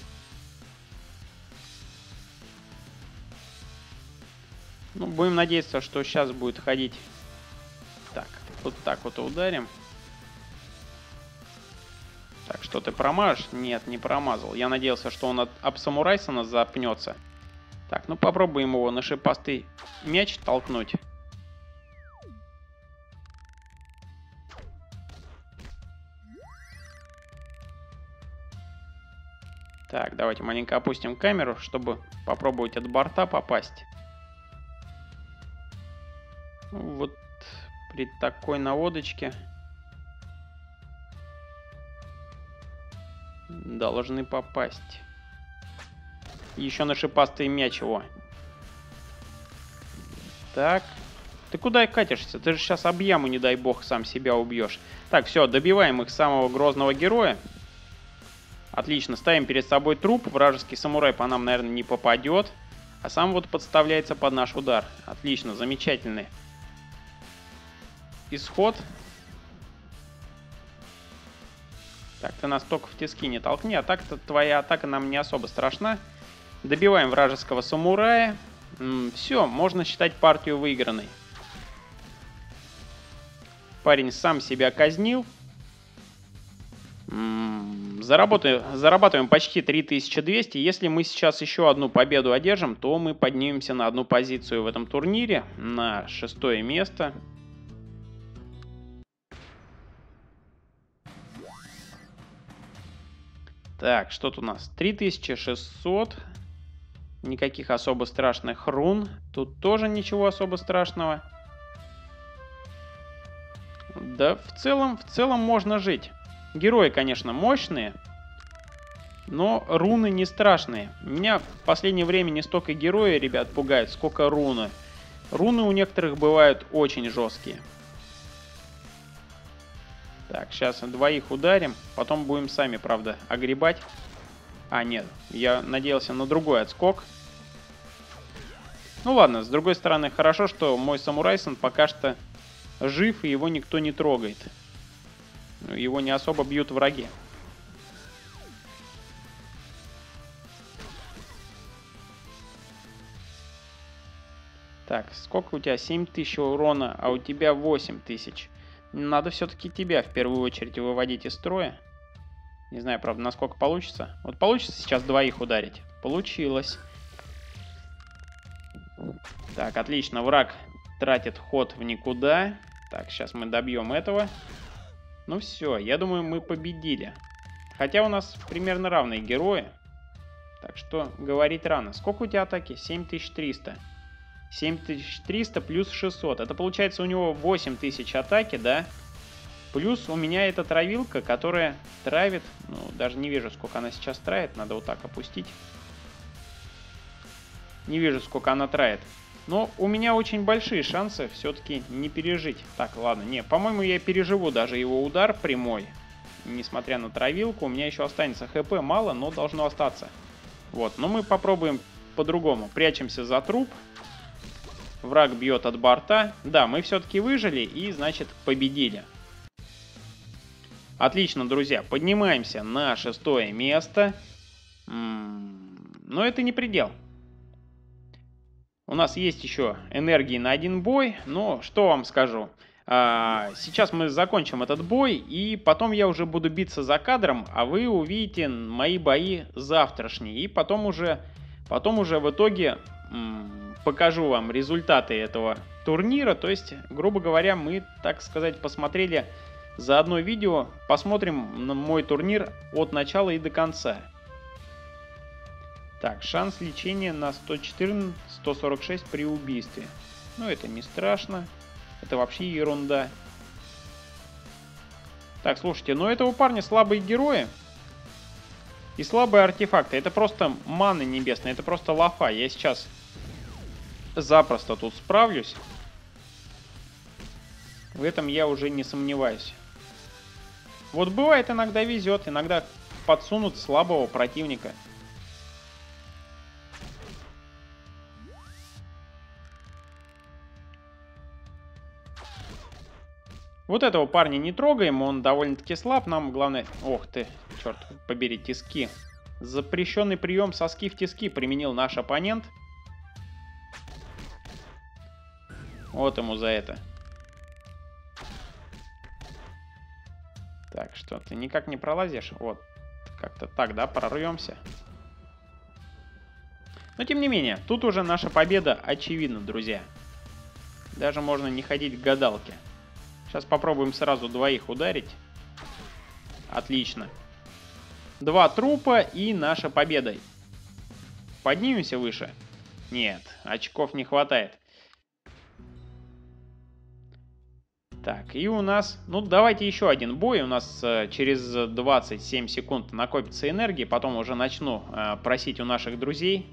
Ну, будем надеяться, что сейчас будет ходить. Так, вот так вот ударим. Так, что ты промажешь? Нет, не промазал. Я надеялся, что он от, об самурайсона запнется. Так, ну попробуем его на шипастый мяч толкнуть. Так, давайте маленько опустим камеру, чтобы попробовать от борта попасть. Вот при такой наводочке должны попасть. Еще на шипастый мяч его. Так. Ты куда катишься? Ты же сейчас об яму, не дай бог, сам себя убьешь. Так, все, добиваем их самого грозного героя. Отлично, ставим перед собой труп. Вражеский самурай по нам, наверное, не попадет. А сам вот подставляется под наш удар. Отлично, замечательный исход. Так, ты нас только в тиски не толкни. А так-то твоя атака нам не особо страшна. Добиваем вражеского самурая. Все, можно считать партию выигранной. Парень сам себя казнил. Заработаем, зарабатываем почти три тысячи двести. Если мы сейчас еще одну победу одержим, то мы поднимемся на одну позицию в этом турнире. На шестое место. Так, что тут у нас? три тысячи шестьсот. Никаких особо страшных рун. Тут тоже ничего особо страшного. Да, в целом, в целом можно жить. Герои, конечно, мощные, но руны не страшные. Меня в последнее время не столько герои, ребят, пугают, сколько руны. Руны у некоторых бывают очень жесткие. Так, сейчас двоих ударим, потом будем сами, правда, огребать. А, нет, я надеялся на другой отскок. Ну ладно, с другой стороны, хорошо, что мой самурайсон пока что жив, и его никто не трогает. Его не особо бьют враги. Так, сколько у тебя? семь тысяч урона, а у тебя восемь тысяч. Надо все-таки тебя в первую очередь выводить из строя. Не знаю, правда, насколько получится. Вот получится сейчас двоих ударить? Получилось. Так, отлично. Враг тратит ход в никуда. Так, сейчас мы добьем этого. Ну все, я думаю, мы победили. Хотя у нас примерно равные герои. Так что говорить рано. Сколько у тебя атаки? семь тысяч триста. семь тысяч триста плюс шестьсот. Это получается у него восемь тысяч атаки, да? Плюс у меня эта травилка, которая травит... Ну, даже не вижу, сколько она сейчас травит. Надо вот так опустить. Не вижу, сколько она травит. Но у меня очень большие шансы все-таки не пережить. Так, ладно, не, по-моему, я переживу даже его удар прямой. несмотря на травилку. У меня еще останется хп мало, но должно остаться. Вот, но мы попробуем по-другому. Прячемся за труп. Враг бьет от борта. Да, мы все-таки выжили и, значит, победили. Отлично, друзья. Поднимаемся на шестое место. Но это не предел. У нас есть еще энергии на один бой. Но что вам скажу. Сейчас мы закончим этот бой. И потом я уже буду биться за кадром. А вы увидите мои бои завтрашние. И потом уже, потом уже в итоге покажу вам результаты этого турнира. То есть, грубо говоря, мы, так сказать, посмотрели за одно видео. Посмотрим на мой турнир от начала и до конца. Так, шанс лечения на сто четырнадцать — сто сорок шесть при убийстве. Ну, это не страшно. Это вообще ерунда. Так, слушайте, ну этого парня слабые герои. И слабые артефакты. Это просто маны небесные. Это просто лафа. Я сейчас запросто тут справлюсь. В этом я уже не сомневаюсь. Вот бывает, иногда везет. Иногда подсунут слабого противника. Вот этого парня не трогаем, он довольно-таки слаб. Нам главное... Ох ты, черт побери, тиски. Запрещенный прием соски в тиски применил наш оппонент. Вот ему за это. Так, что, ты никак не пролазишь? Вот, как-то так, да, прорвемся. Но тем не менее, тут уже наша победа очевидна, друзья. Даже можно не ходить к гадалке. Сейчас попробуем сразу двоих ударить. Отлично. Два трупа и наша победа. Поднимемся выше? Нет, очков не хватает. Так, и у нас... Ну, давайте еще один бой. У нас э, через двадцать семь секунд накопится энергии. Потом уже начну э, просить у наших друзей.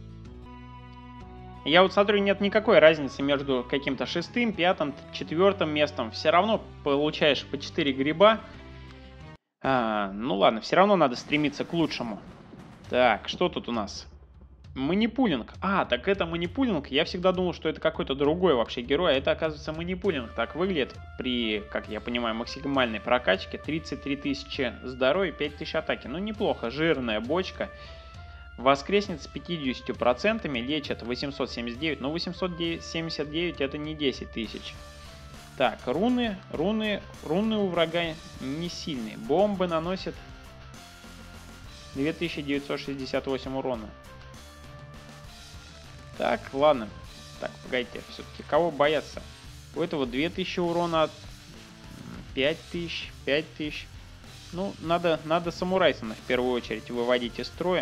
Я вот смотрю, нет никакой разницы между каким-то шестым, пятым, четвертым местом. Все равно получаешь по четыре гриба. А, ну ладно, все равно надо стремиться к лучшему. Так, что тут у нас? Манипулинг. А, так это манипулинг. Я всегда думал, что это какой-то другой вообще герой. А это, оказывается, манипулинг. Так выглядит при, как я понимаю, максимальной прокачке. тридцать три тысячи здоровья, пять тысяч атаки. Ну, неплохо. Жирная бочка. Воскреснет с пятьюдесятью процентами, лечит восемьсот семьдесят девять, но восемьсот семьдесят девять это не десять тысяч. Так, руны, руны, руны у врага не сильные. Бомбы наносят две тысячи девятьсот шестьдесят восемь урона. Так, ладно. Так, погодите, все-таки кого бояться? У этого две тысячи урона, пять тысяч, пять тысяч. Ну, надо, надо самурайсона в первую очередь выводить из строя.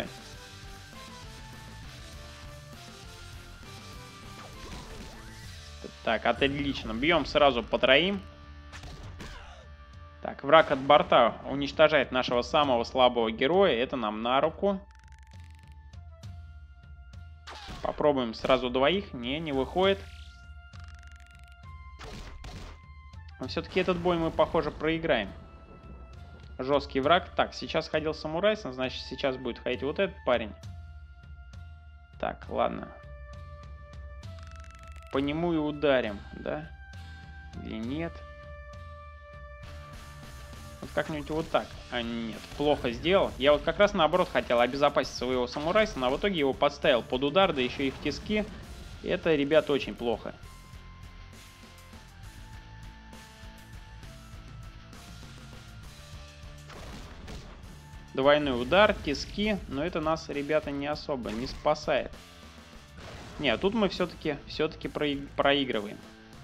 Так, отлично. Бьем сразу по троим. Так, враг от борта уничтожает нашего самого слабого героя. Это нам на руку. Попробуем сразу двоих. Не, не выходит. Но все-таки этот бой мы, похоже, проиграем. Жесткий враг. Так, сейчас ходил самурайсон, значит, сейчас будет ходить вот этот парень. Так, ладно. По нему и ударим, да? Или нет? Вот как-нибудь вот так. А нет, плохо сделал. Я вот как раз наоборот хотел обезопасить своего самурайсона, а в итоге его подставил под удар, да еще и в тиски. Это, ребят, очень плохо. Двойной удар, тиски, но это нас, ребята, не особо не спасает. Нет, тут мы все-таки все-таки проигрываем.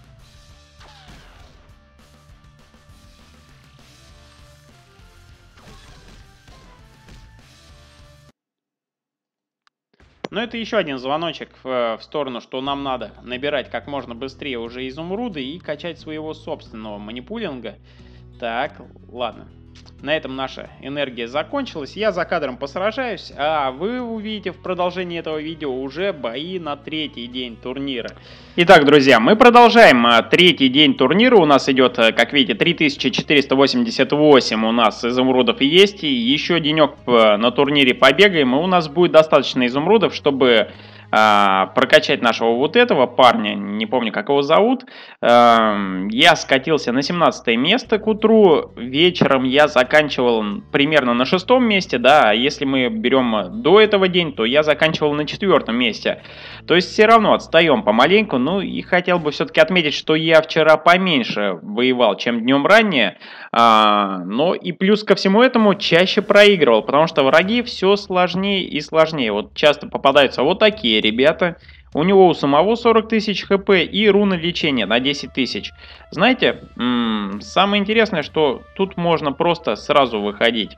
Но это еще один звоночек в, в сторону, что нам надо набирать как можно быстрее уже изумруды и качать своего собственного манипулинга. Так, ладно. На этом наша энергия закончилась. Я за кадром посражаюсь, а вы увидите в продолжении этого видео уже бои на третий день турнира. Итак, друзья, мы продолжаем. Третий день турнира у нас идет, как видите, три тысячи четыреста восемьдесят восемь у нас изумрудов есть. И еще денек на турнире побегаем, и у нас будет достаточно изумрудов, чтобы а, прокачать нашего вот этого парня, не помню, как его зовут. А, я скатился на семнадцатое место к утру, вечером я заканчивал примерно на шестом месте, да, а если мы берем до этого день, то я заканчивал на четвертом месте. То есть все равно отстаем помаленьку, ну и хотел бы все-таки отметить, что я вчера поменьше воевал, чем днем ранее, а, но и плюс ко всему этому чаще проигрывал, потому что враги все сложнее и сложнее. Вот часто попадаются вот такие ребята. У него у самого сорок тысяч хп и руна лечения на десять тысяч. Знаете, м-м, самое интересное, что тут можно просто сразу выходить.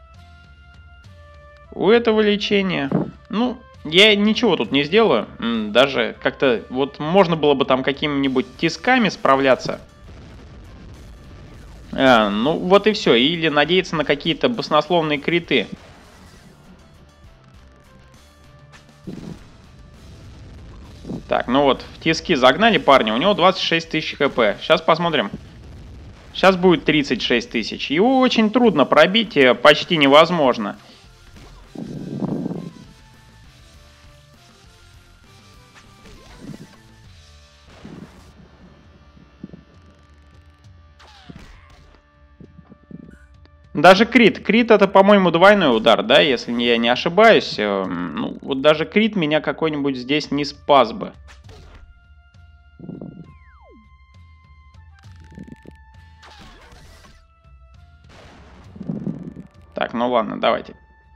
У этого лечения, ну, я ничего тут не сделаю. М-м, даже как-то, вот можно было бы там какими-нибудь тисками справляться. А, ну, вот и все. Или надеяться на какие-то баснословные криты. Так, ну вот, в тиски загнали парня, у него двадцать шесть тысяч хп. Сейчас посмотрим. Сейчас будет тридцать шесть тысяч. Его очень трудно пробить, почти невозможно. Даже крит. Крит это, по-моему, двойной удар, да, если я не ошибаюсь. Ну, вот даже крит меня какой-нибудь здесь не спас бы. Так, ну ладно, давайте.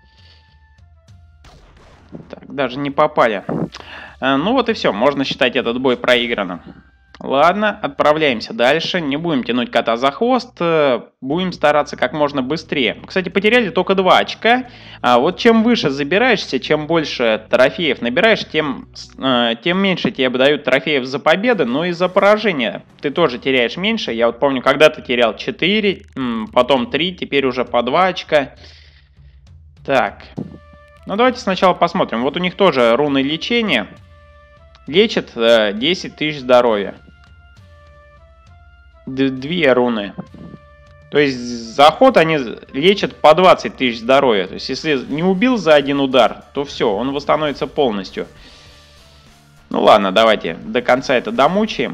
Так, даже не попали. Ну вот и все, можно считать этот бой проигранным. Ладно, отправляемся дальше, не будем тянуть кота за хвост, будем стараться как можно быстрее. Кстати, потеряли только два очка, а вот чем выше забираешься, чем больше трофеев набираешь, тем, тем меньше тебе дают трофеев за победы, но и за поражение ты тоже теряешь меньше. Я вот помню, когда-то терял четыре, потом три, теперь уже по два очка. Так, ну давайте сначала посмотрим, вот у них тоже руны лечения, лечат десять тысяч здоровья. Две руны. То есть за ход они лечат по двадцать тысяч здоровья. То есть если не убил за один удар, то все, он восстановится полностью. Ну ладно, давайте до конца это домучаем.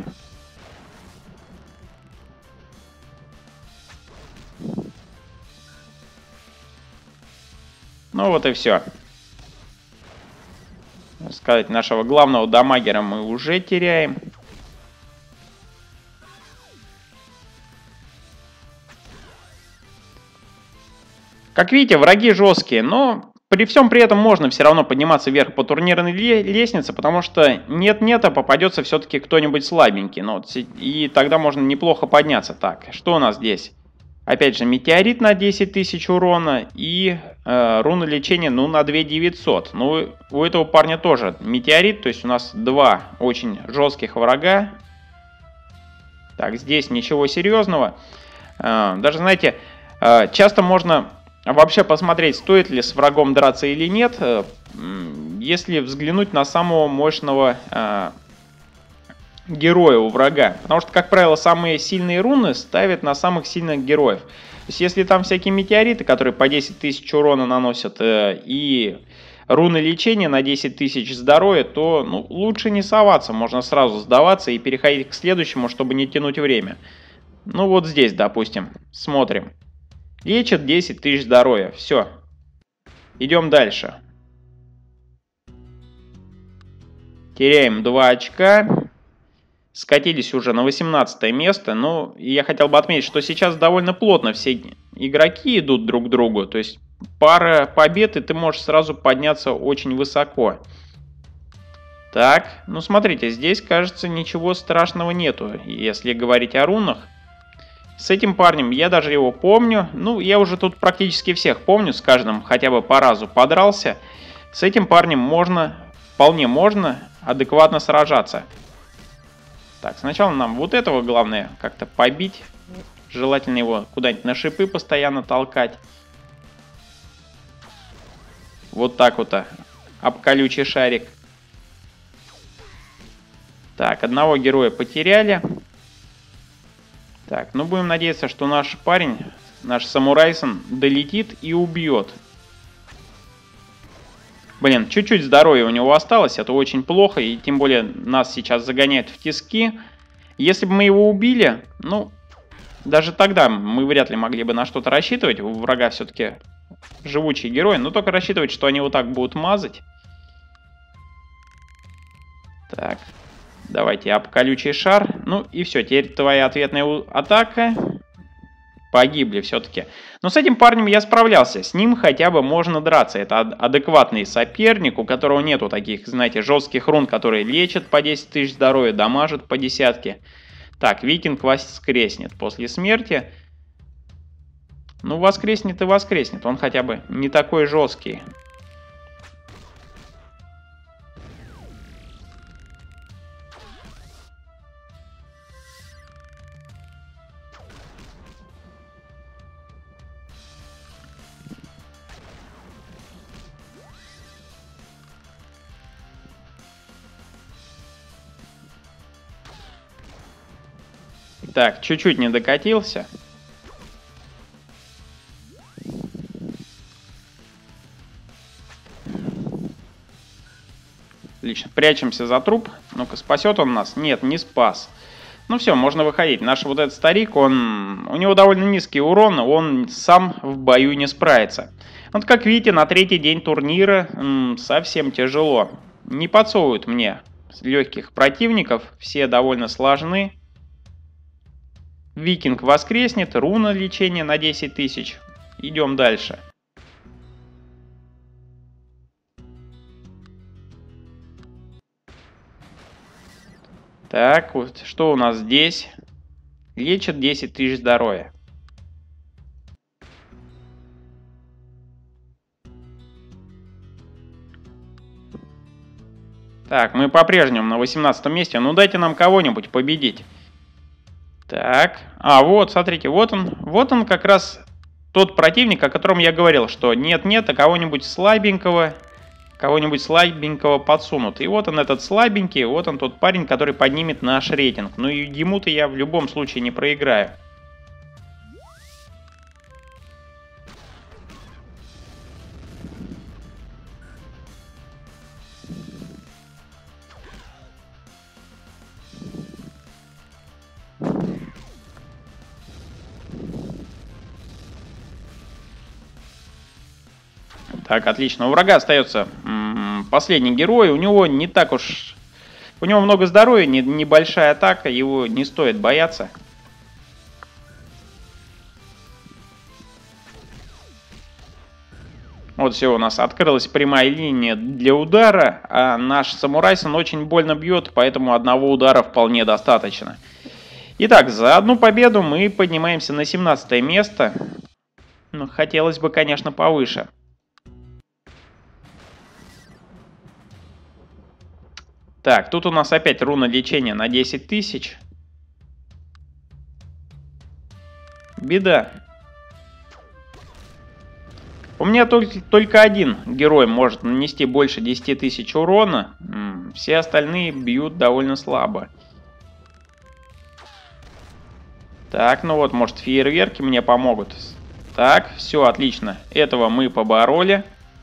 Ну вот и все. Сказать, нашего главного дамагера мы уже теряем. Как видите, враги жесткие, но при всем при этом можно все равно подниматься вверх по турнирной лестнице, потому что нет-нет, а попадется все-таки кто-нибудь слабенький. Ну, вот, и тогда можно неплохо подняться. Так, что у нас здесь? Опять же, метеорит на десять тысяч урона и э, руна лечения, ну, на две тысячи девятьсот. Ну, у этого парня тоже метеорит, то есть у нас два очень жестких врага. Так, здесь ничего серьезного. Э, даже, знаете, э, часто можно вообще посмотреть, стоит ли с врагом драться или нет, э, если взглянуть на самого мощного э, героя у врага. Потому что, как правило, самые сильные руны ставят на самых сильных героев. То есть, если там всякие метеориты, которые по десять тысяч урона наносят, э, и руны лечения на десять тысяч здоровья, то ну, лучше не соваться. Можно сразу сдаваться и переходить к следующему, чтобы не тянуть время. Ну вот здесь, допустим, смотрим. Лечит десять тысяч здоровья. Все. Идем дальше. Теряем два очка. Скатились уже на восемнадцатое место. Ну, я хотел бы отметить, что сейчас довольно плотно все игроки идут друг к другу. То есть пара побед, и ты можешь сразу подняться очень высоко. Так, ну смотрите, здесь, кажется, ничего страшного нету, если говорить о рунах. С этим парнем я даже его помню. Ну, я уже тут практически всех помню, с каждым хотя бы по разу подрался. С этим парнем можно, вполне можно адекватно сражаться. Так, сначала нам вот этого главное как-то побить, Желательно его куда-нибудь на шипы постоянно толкать. Вот так вот, а, об колючий шарик. Так, одного героя потеряли. Так, ну будем надеяться, что наш парень, наш Самурайсон, долетит и убьет. Блин, чуть-чуть здоровья у него осталось, это очень плохо, и тем более нас сейчас загоняют в тиски. Если бы мы его убили, ну, даже тогда мы вряд ли могли бы на что-то рассчитывать. У врага все-таки живучие герои, но только рассчитывать, что они вот так будут мазать. Так, давайте об колючий шар. Ну и все, теперь твоя ответная атака. Погибли все-таки. Но с этим парнем я справлялся. С ним хотя бы можно драться. Это адекватный соперник, у которого нету таких, знаете, жестких рун, которые лечат по десять тысяч здоровья, дамажат по десятке. Так, викинг воскреснет после смерти. Ну, воскреснет и воскреснет. Он хотя бы не такой жесткий. Так, чуть-чуть не докатился. Отлично, прячемся за труп. Ну-ка, спасет он нас? Нет, не спас. Ну все, можно выходить. Наш вот этот старик, он... у него довольно низкий урон, он сам в бою не справится. Вот как видите, на третий день турнира м, совсем тяжело. Не подсовывают мне легких противников, все довольно сложны. Викинг воскреснет, руна лечения на десять тысяч. Идем дальше. Так, вот что у нас здесь? Лечит десять тысяч здоровья. Так, мы по-прежнему на восемнадцатом месте. Ну дайте нам кого-нибудь победить. Так, а вот, смотрите, вот он, вот он как раз тот противник, о котором я говорил, что нет-нет, а кого-нибудь слабенького, кого-нибудь слабенького подсунут. И вот он этот слабенький, вот он тот парень, который поднимет наш рейтинг. Ну и ему-то я в любом случае не проиграю. Так, отлично. У врага остается м-м, последний герой. У него не так уж... У него много здоровья, не, небольшая атака. Его не стоит бояться. Вот все, у нас открылась прямая линия для удара. А наш Самурайсон очень больно бьет, поэтому одного удара вполне достаточно. Итак, за одну победу мы поднимаемся на семнадцатое место. Ну, хотелось бы, конечно, повыше. Так, тут у нас опять руна лечения на десять тысяч. Беда. У меня только, только один герой может нанести больше десяти тысяч урона. Все остальные бьют довольно слабо. Так, ну вот, может, фейерверки мне помогут. Так, все, отлично. Этого мы побороли.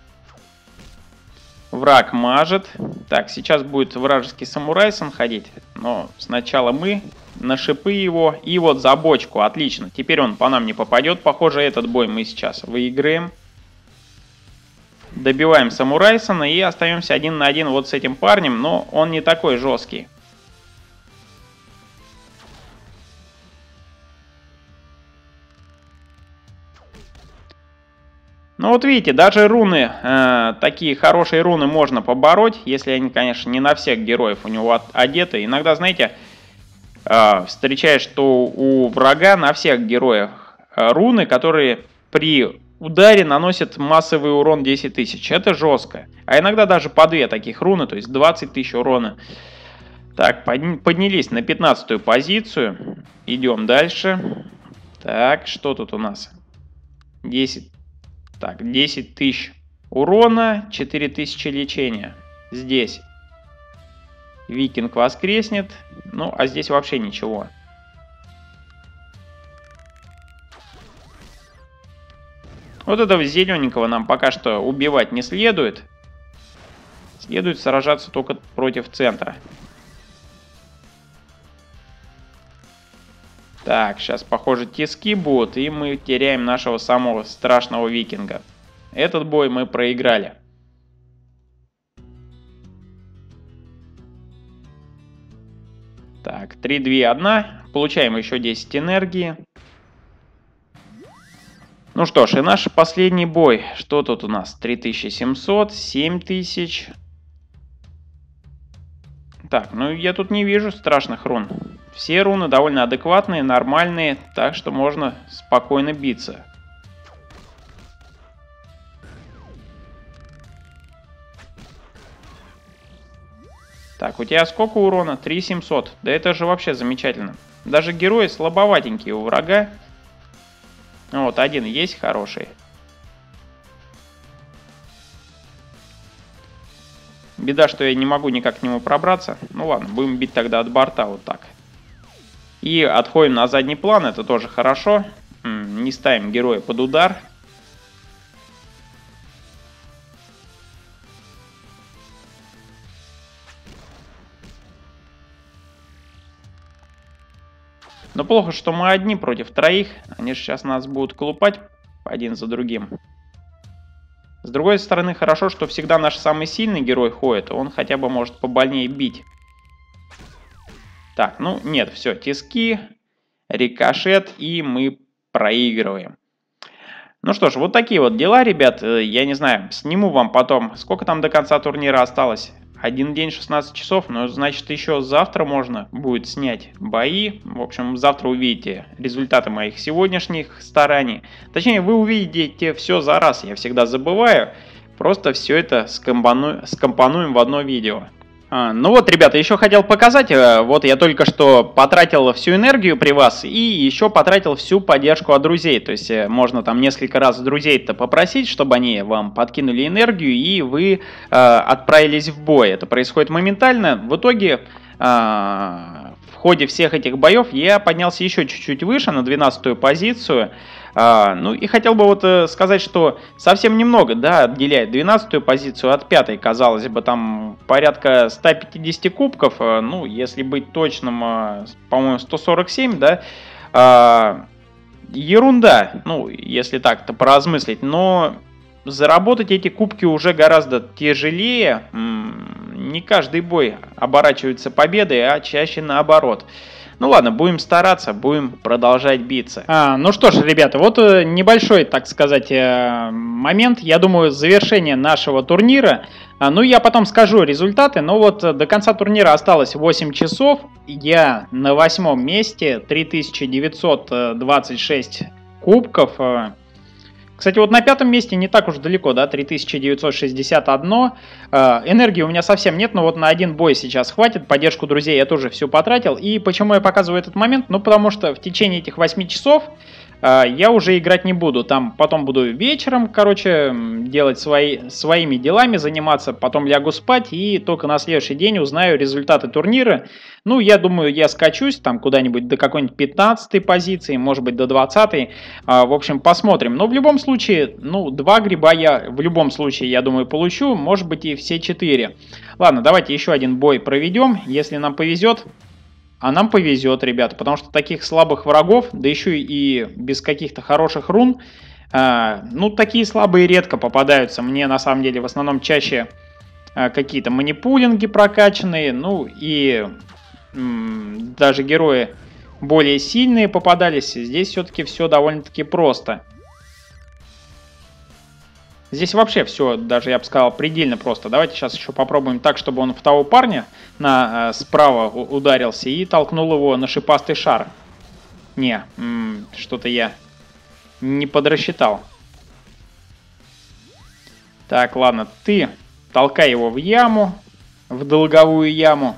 Враг мажет. Так, сейчас будет вражеский Самурайсон ходить. Но сначала мы на шипы его. И вот за бочку. Отлично. Теперь он по нам не попадет. Похоже, этот бой мы сейчас выиграем. Добиваем Самурайсона и остаемся один на один вот с этим парнем. Но он не такой жесткий. Ну вот видите, даже руны, э, такие хорошие руны можно побороть, если они, конечно, не на всех героев у него одеты. Иногда, знаете, э, встречаешь, что у врага на всех героях э, руны, которые при ударе наносят массовый урон десять тысяч. Это жестко. А иногда даже по две таких руны, то есть двадцать тысяч урона. Так, поднялись на пятнадцатую позицию. Идем дальше. Так, что тут у нас? десять. Так, десять тысяч урона, четыре тысячи лечения. Здесь викинг воскреснет. Ну, а здесь вообще ничего. Вот этого зелененького нам пока что убивать не следует. Следует сражаться только против центра. Так, сейчас, похоже, тиски будут, и мы теряем нашего самого страшного викинга. Этот бой мы проиграли. Так, три, два, один. Получаем еще десять энергии. Ну что ж, и наш последний бой. Что тут у нас? три тысячи семьсот, семь тысяч. Так, ну я тут не вижу страшных рун. Все руны довольно адекватные, нормальные, так что можно спокойно биться. Так, у тебя сколько урона? три тысячи семьсот. Да это же вообще замечательно. Даже герои слабоватенькие у врага. Вот, один есть хороший. Беда, что я не могу никак к нему пробраться. Ну ладно, будем бить тогда от борта вот так. И отходим на задний план, это тоже хорошо. Не ставим героя под удар. Но плохо, что мы одни против троих. Они же сейчас нас будут колупать один за другим. С другой стороны, хорошо, что всегда наш самый сильный герой ходит. Он хотя бы может побольнее бить. Так, ну нет, все, тиски, рикошет, и мы проигрываем. Ну что ж, вот такие вот дела, ребят. Я не знаю, сниму вам потом. Сколько там до конца турнира осталось? Один день, шестнадцать часов, но значит еще завтра можно будет снять бои. В общем, завтра увидите результаты моих сегодняшних стараний. Точнее, вы увидите все за раз, я всегда забываю. Просто все это скомпону... скомпонуем в одно видео. А, ну вот, ребята, еще хотел показать, вот я только что потратил всю энергию при вас и еще потратил всю поддержку от друзей, то есть можно там несколько раз друзей-то попросить, чтобы они вам подкинули энергию и вы э, отправились в бой. Это происходит моментально. В итоге э, в ходе всех этих боев я поднялся еще чуть-чуть выше, на двенадцатую позицию. А, ну и хотел бы вот э, сказать, что совсем немного, да, отделяет двенадцатую позицию от пятой, казалось бы, там порядка ста пятидесяти кубков, э, ну, если быть точным, э, по-моему, сто сорок семь, да, э, ерунда, ну, если так-то поразмыслить, но заработать эти кубки уже гораздо тяжелее, м-м, не каждый бой оборачивается победой, а чаще наоборот. Ну ладно, будем стараться, будем продолжать биться. А, ну что ж, ребята, вот небольшой, так сказать, момент, я думаю, завершения нашего турнира. А, ну я потом скажу результаты, но вот до конца турнира осталось восемь часов. Я на восьмом месте, три тысячи девятьсот двадцать шесть кубков. Кстати, вот на пятом месте не так уж далеко, да, три тысячи девятьсот шестьдесят один. Энергии у меня совсем нет, но вот на один бой сейчас хватит. Поддержку друзей я тоже всю потратил. И почему я показываю этот момент? Ну, потому что в течение этих восьми часов я уже играть не буду. Там потом буду вечером, короче, делать свои, своими делами, заниматься. Потом лягу спать и только на следующий день узнаю результаты турнира. Ну, я думаю, я скачусь там куда-нибудь до какой-нибудь пятнадцатой позиции, может быть, до двадцатой. В общем, посмотрим. Но в любом случае, ну, два гриба я в любом случае, я думаю, получу. Может быть, и все четыре. Ладно, давайте еще один бой проведем. Если нам повезет. А нам повезет, ребята, потому что таких слабых врагов, да еще и без каких-то хороших рун, э, ну, такие слабые редко попадаются. Мне, на самом деле, в основном чаще э, какие-то манипулинги прокачанные, ну, и м, даже герои более сильные попадались. Здесь все-таки все довольно-таки просто. Здесь вообще все, даже я бы сказал, предельно просто. Давайте сейчас еще попробуем так, чтобы он в того парня на, э, справа ударился и толкнул его на шипастый шар. Не, что-то я не подрасчитал. Так, ладно, ты толкай его в яму, в долговую яму.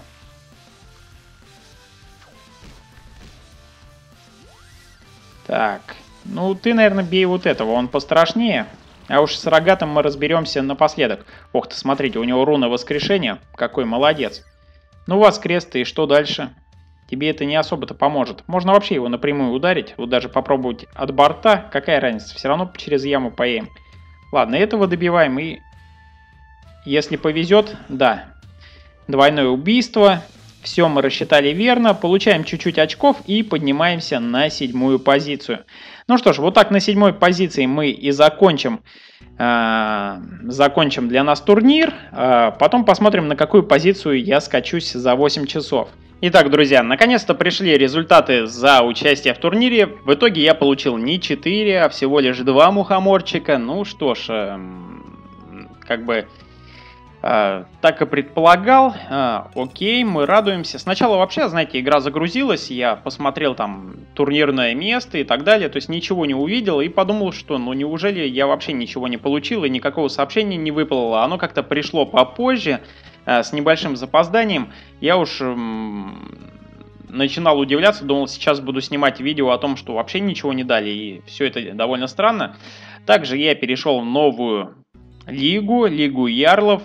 Так, ну ты, наверное, бей вот этого, он пострашнее. А уж с рогатым мы разберемся напоследок. Ох ты, смотрите, у него руна воскрешения. Какой молодец. Ну, воскрес ты, и что дальше? Тебе это не особо-то поможет. Можно вообще его напрямую ударить. Вот даже попробовать от борта. Какая разница? Все равно через яму поедем. Ладно, этого добиваем. И если повезет, да. Двойное убийство. Все мы рассчитали верно. Получаем чуть-чуть очков и поднимаемся на седьмую позицию. Ну что ж, вот так на седьмой позиции мы и закончим. Э, закончим для нас турнир. Э, потом посмотрим, на какую позицию я скачусь за восемь часов. Итак, друзья, наконец-то пришли результаты за участие в турнире. В итоге я получил не четыре, а всего лишь два мухоморчика. Ну что ж, э, как бы э, так и предполагал. Э, окей, мы радуемся. Сначала вообще, знаете, игра загрузилась, я посмотрел там турнирное место и так далее, то есть ничего не увидел и подумал, что ну неужели я вообще ничего не получил и никакого сообщения не выплыло. Оно как-то пришло попозже. С небольшим запозданием. Я уж м, начинал удивляться, думал, сейчас буду снимать видео о том, что вообще ничего не дали, и все это довольно странно. Также я перешел в новую лигу, лигу ярлов.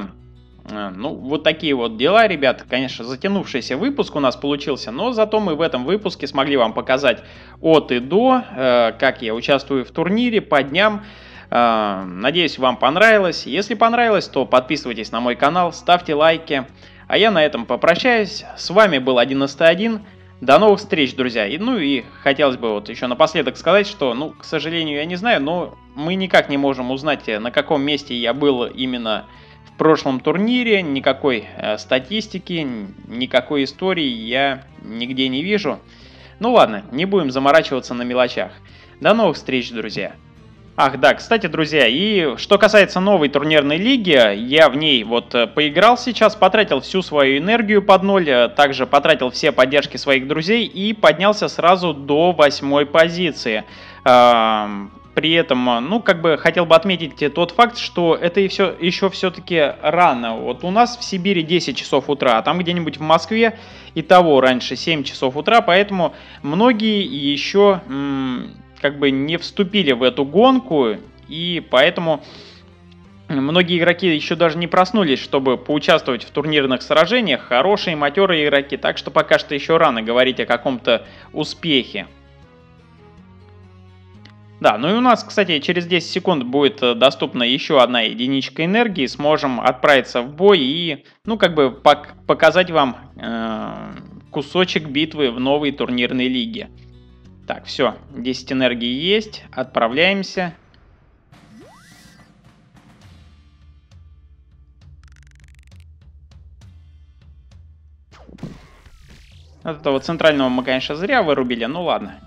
Ну, вот такие вот дела, ребят. Конечно, затянувшийся выпуск у нас получился, но зато мы в этом выпуске смогли вам показать от и до, как я участвую в турнире по дням. Надеюсь, вам понравилось. Если понравилось, то подписывайтесь на мой канал, ставьте лайки. А я на этом попрощаюсь. С вами был один эс тэ один. До новых встреч, друзья. И, ну и хотелось бы вот еще напоследок сказать, что, ну, к сожалению, я не знаю, но мы никак не можем узнать, на каком месте я был именно в прошлом турнире. Никакой э, статистики, никакой истории я нигде не вижу. Ну ладно, не будем заморачиваться на мелочах. До новых встреч, друзья. Ах, да, кстати, друзья, и что касается новой турнирной лиги, я в ней вот поиграл сейчас, потратил всю свою энергию под ноль, также потратил все поддержки своих друзей и поднялся сразу до восьмой позиции. При этом, ну, как бы хотел бы отметить тот факт, что это и все, еще все-таки рано. Вот у нас в Сибири десять часов утра, а там где-нибудь в Москве и того раньше семь часов утра, поэтому многие еще... как бы не вступили в эту гонку, и поэтому многие игроки еще даже не проснулись, чтобы поучаствовать в турнирных сражениях. Хорошие, матерые игроки, так что пока что еще рано говорить о каком-то успехе. Да, ну и у нас, кстати, через десять секунд будет доступна еще одна единичка энергии. Сможем отправиться в бой и, ну, как бы пок показать вам э кусочек битвы в новой турнирной лиге. Так, все, десять энергии есть, отправляемся. Вот этого центрального мы, конечно, зря вырубили, ну ладно.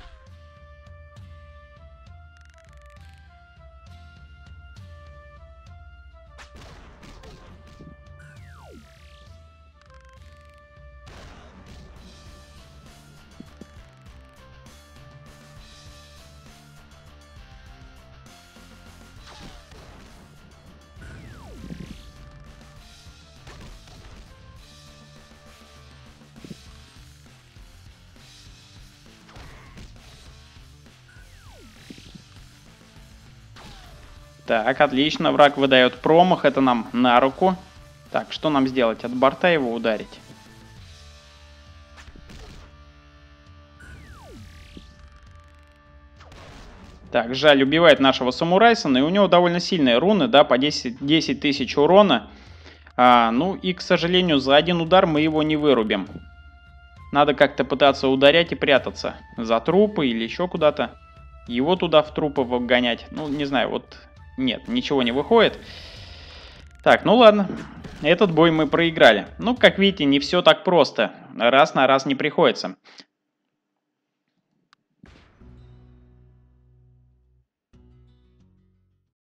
Так, отлично, враг выдает промах, это нам на руку. Так, что нам сделать? От борта его ударить? Так, жаль, убивает нашего самурайсона, и у него довольно сильные руны, да, по десять тысяч урона. А, ну и, к сожалению, за один удар мы его не вырубим. Надо как-то пытаться ударять и прятаться за трупы или еще куда-то. Его туда в трупы вгонять. Ну, не знаю, вот... Нет, ничего не выходит. Так, ну ладно. Этот бой мы проиграли. Ну, как видите, не все так просто. Раз на раз не приходится.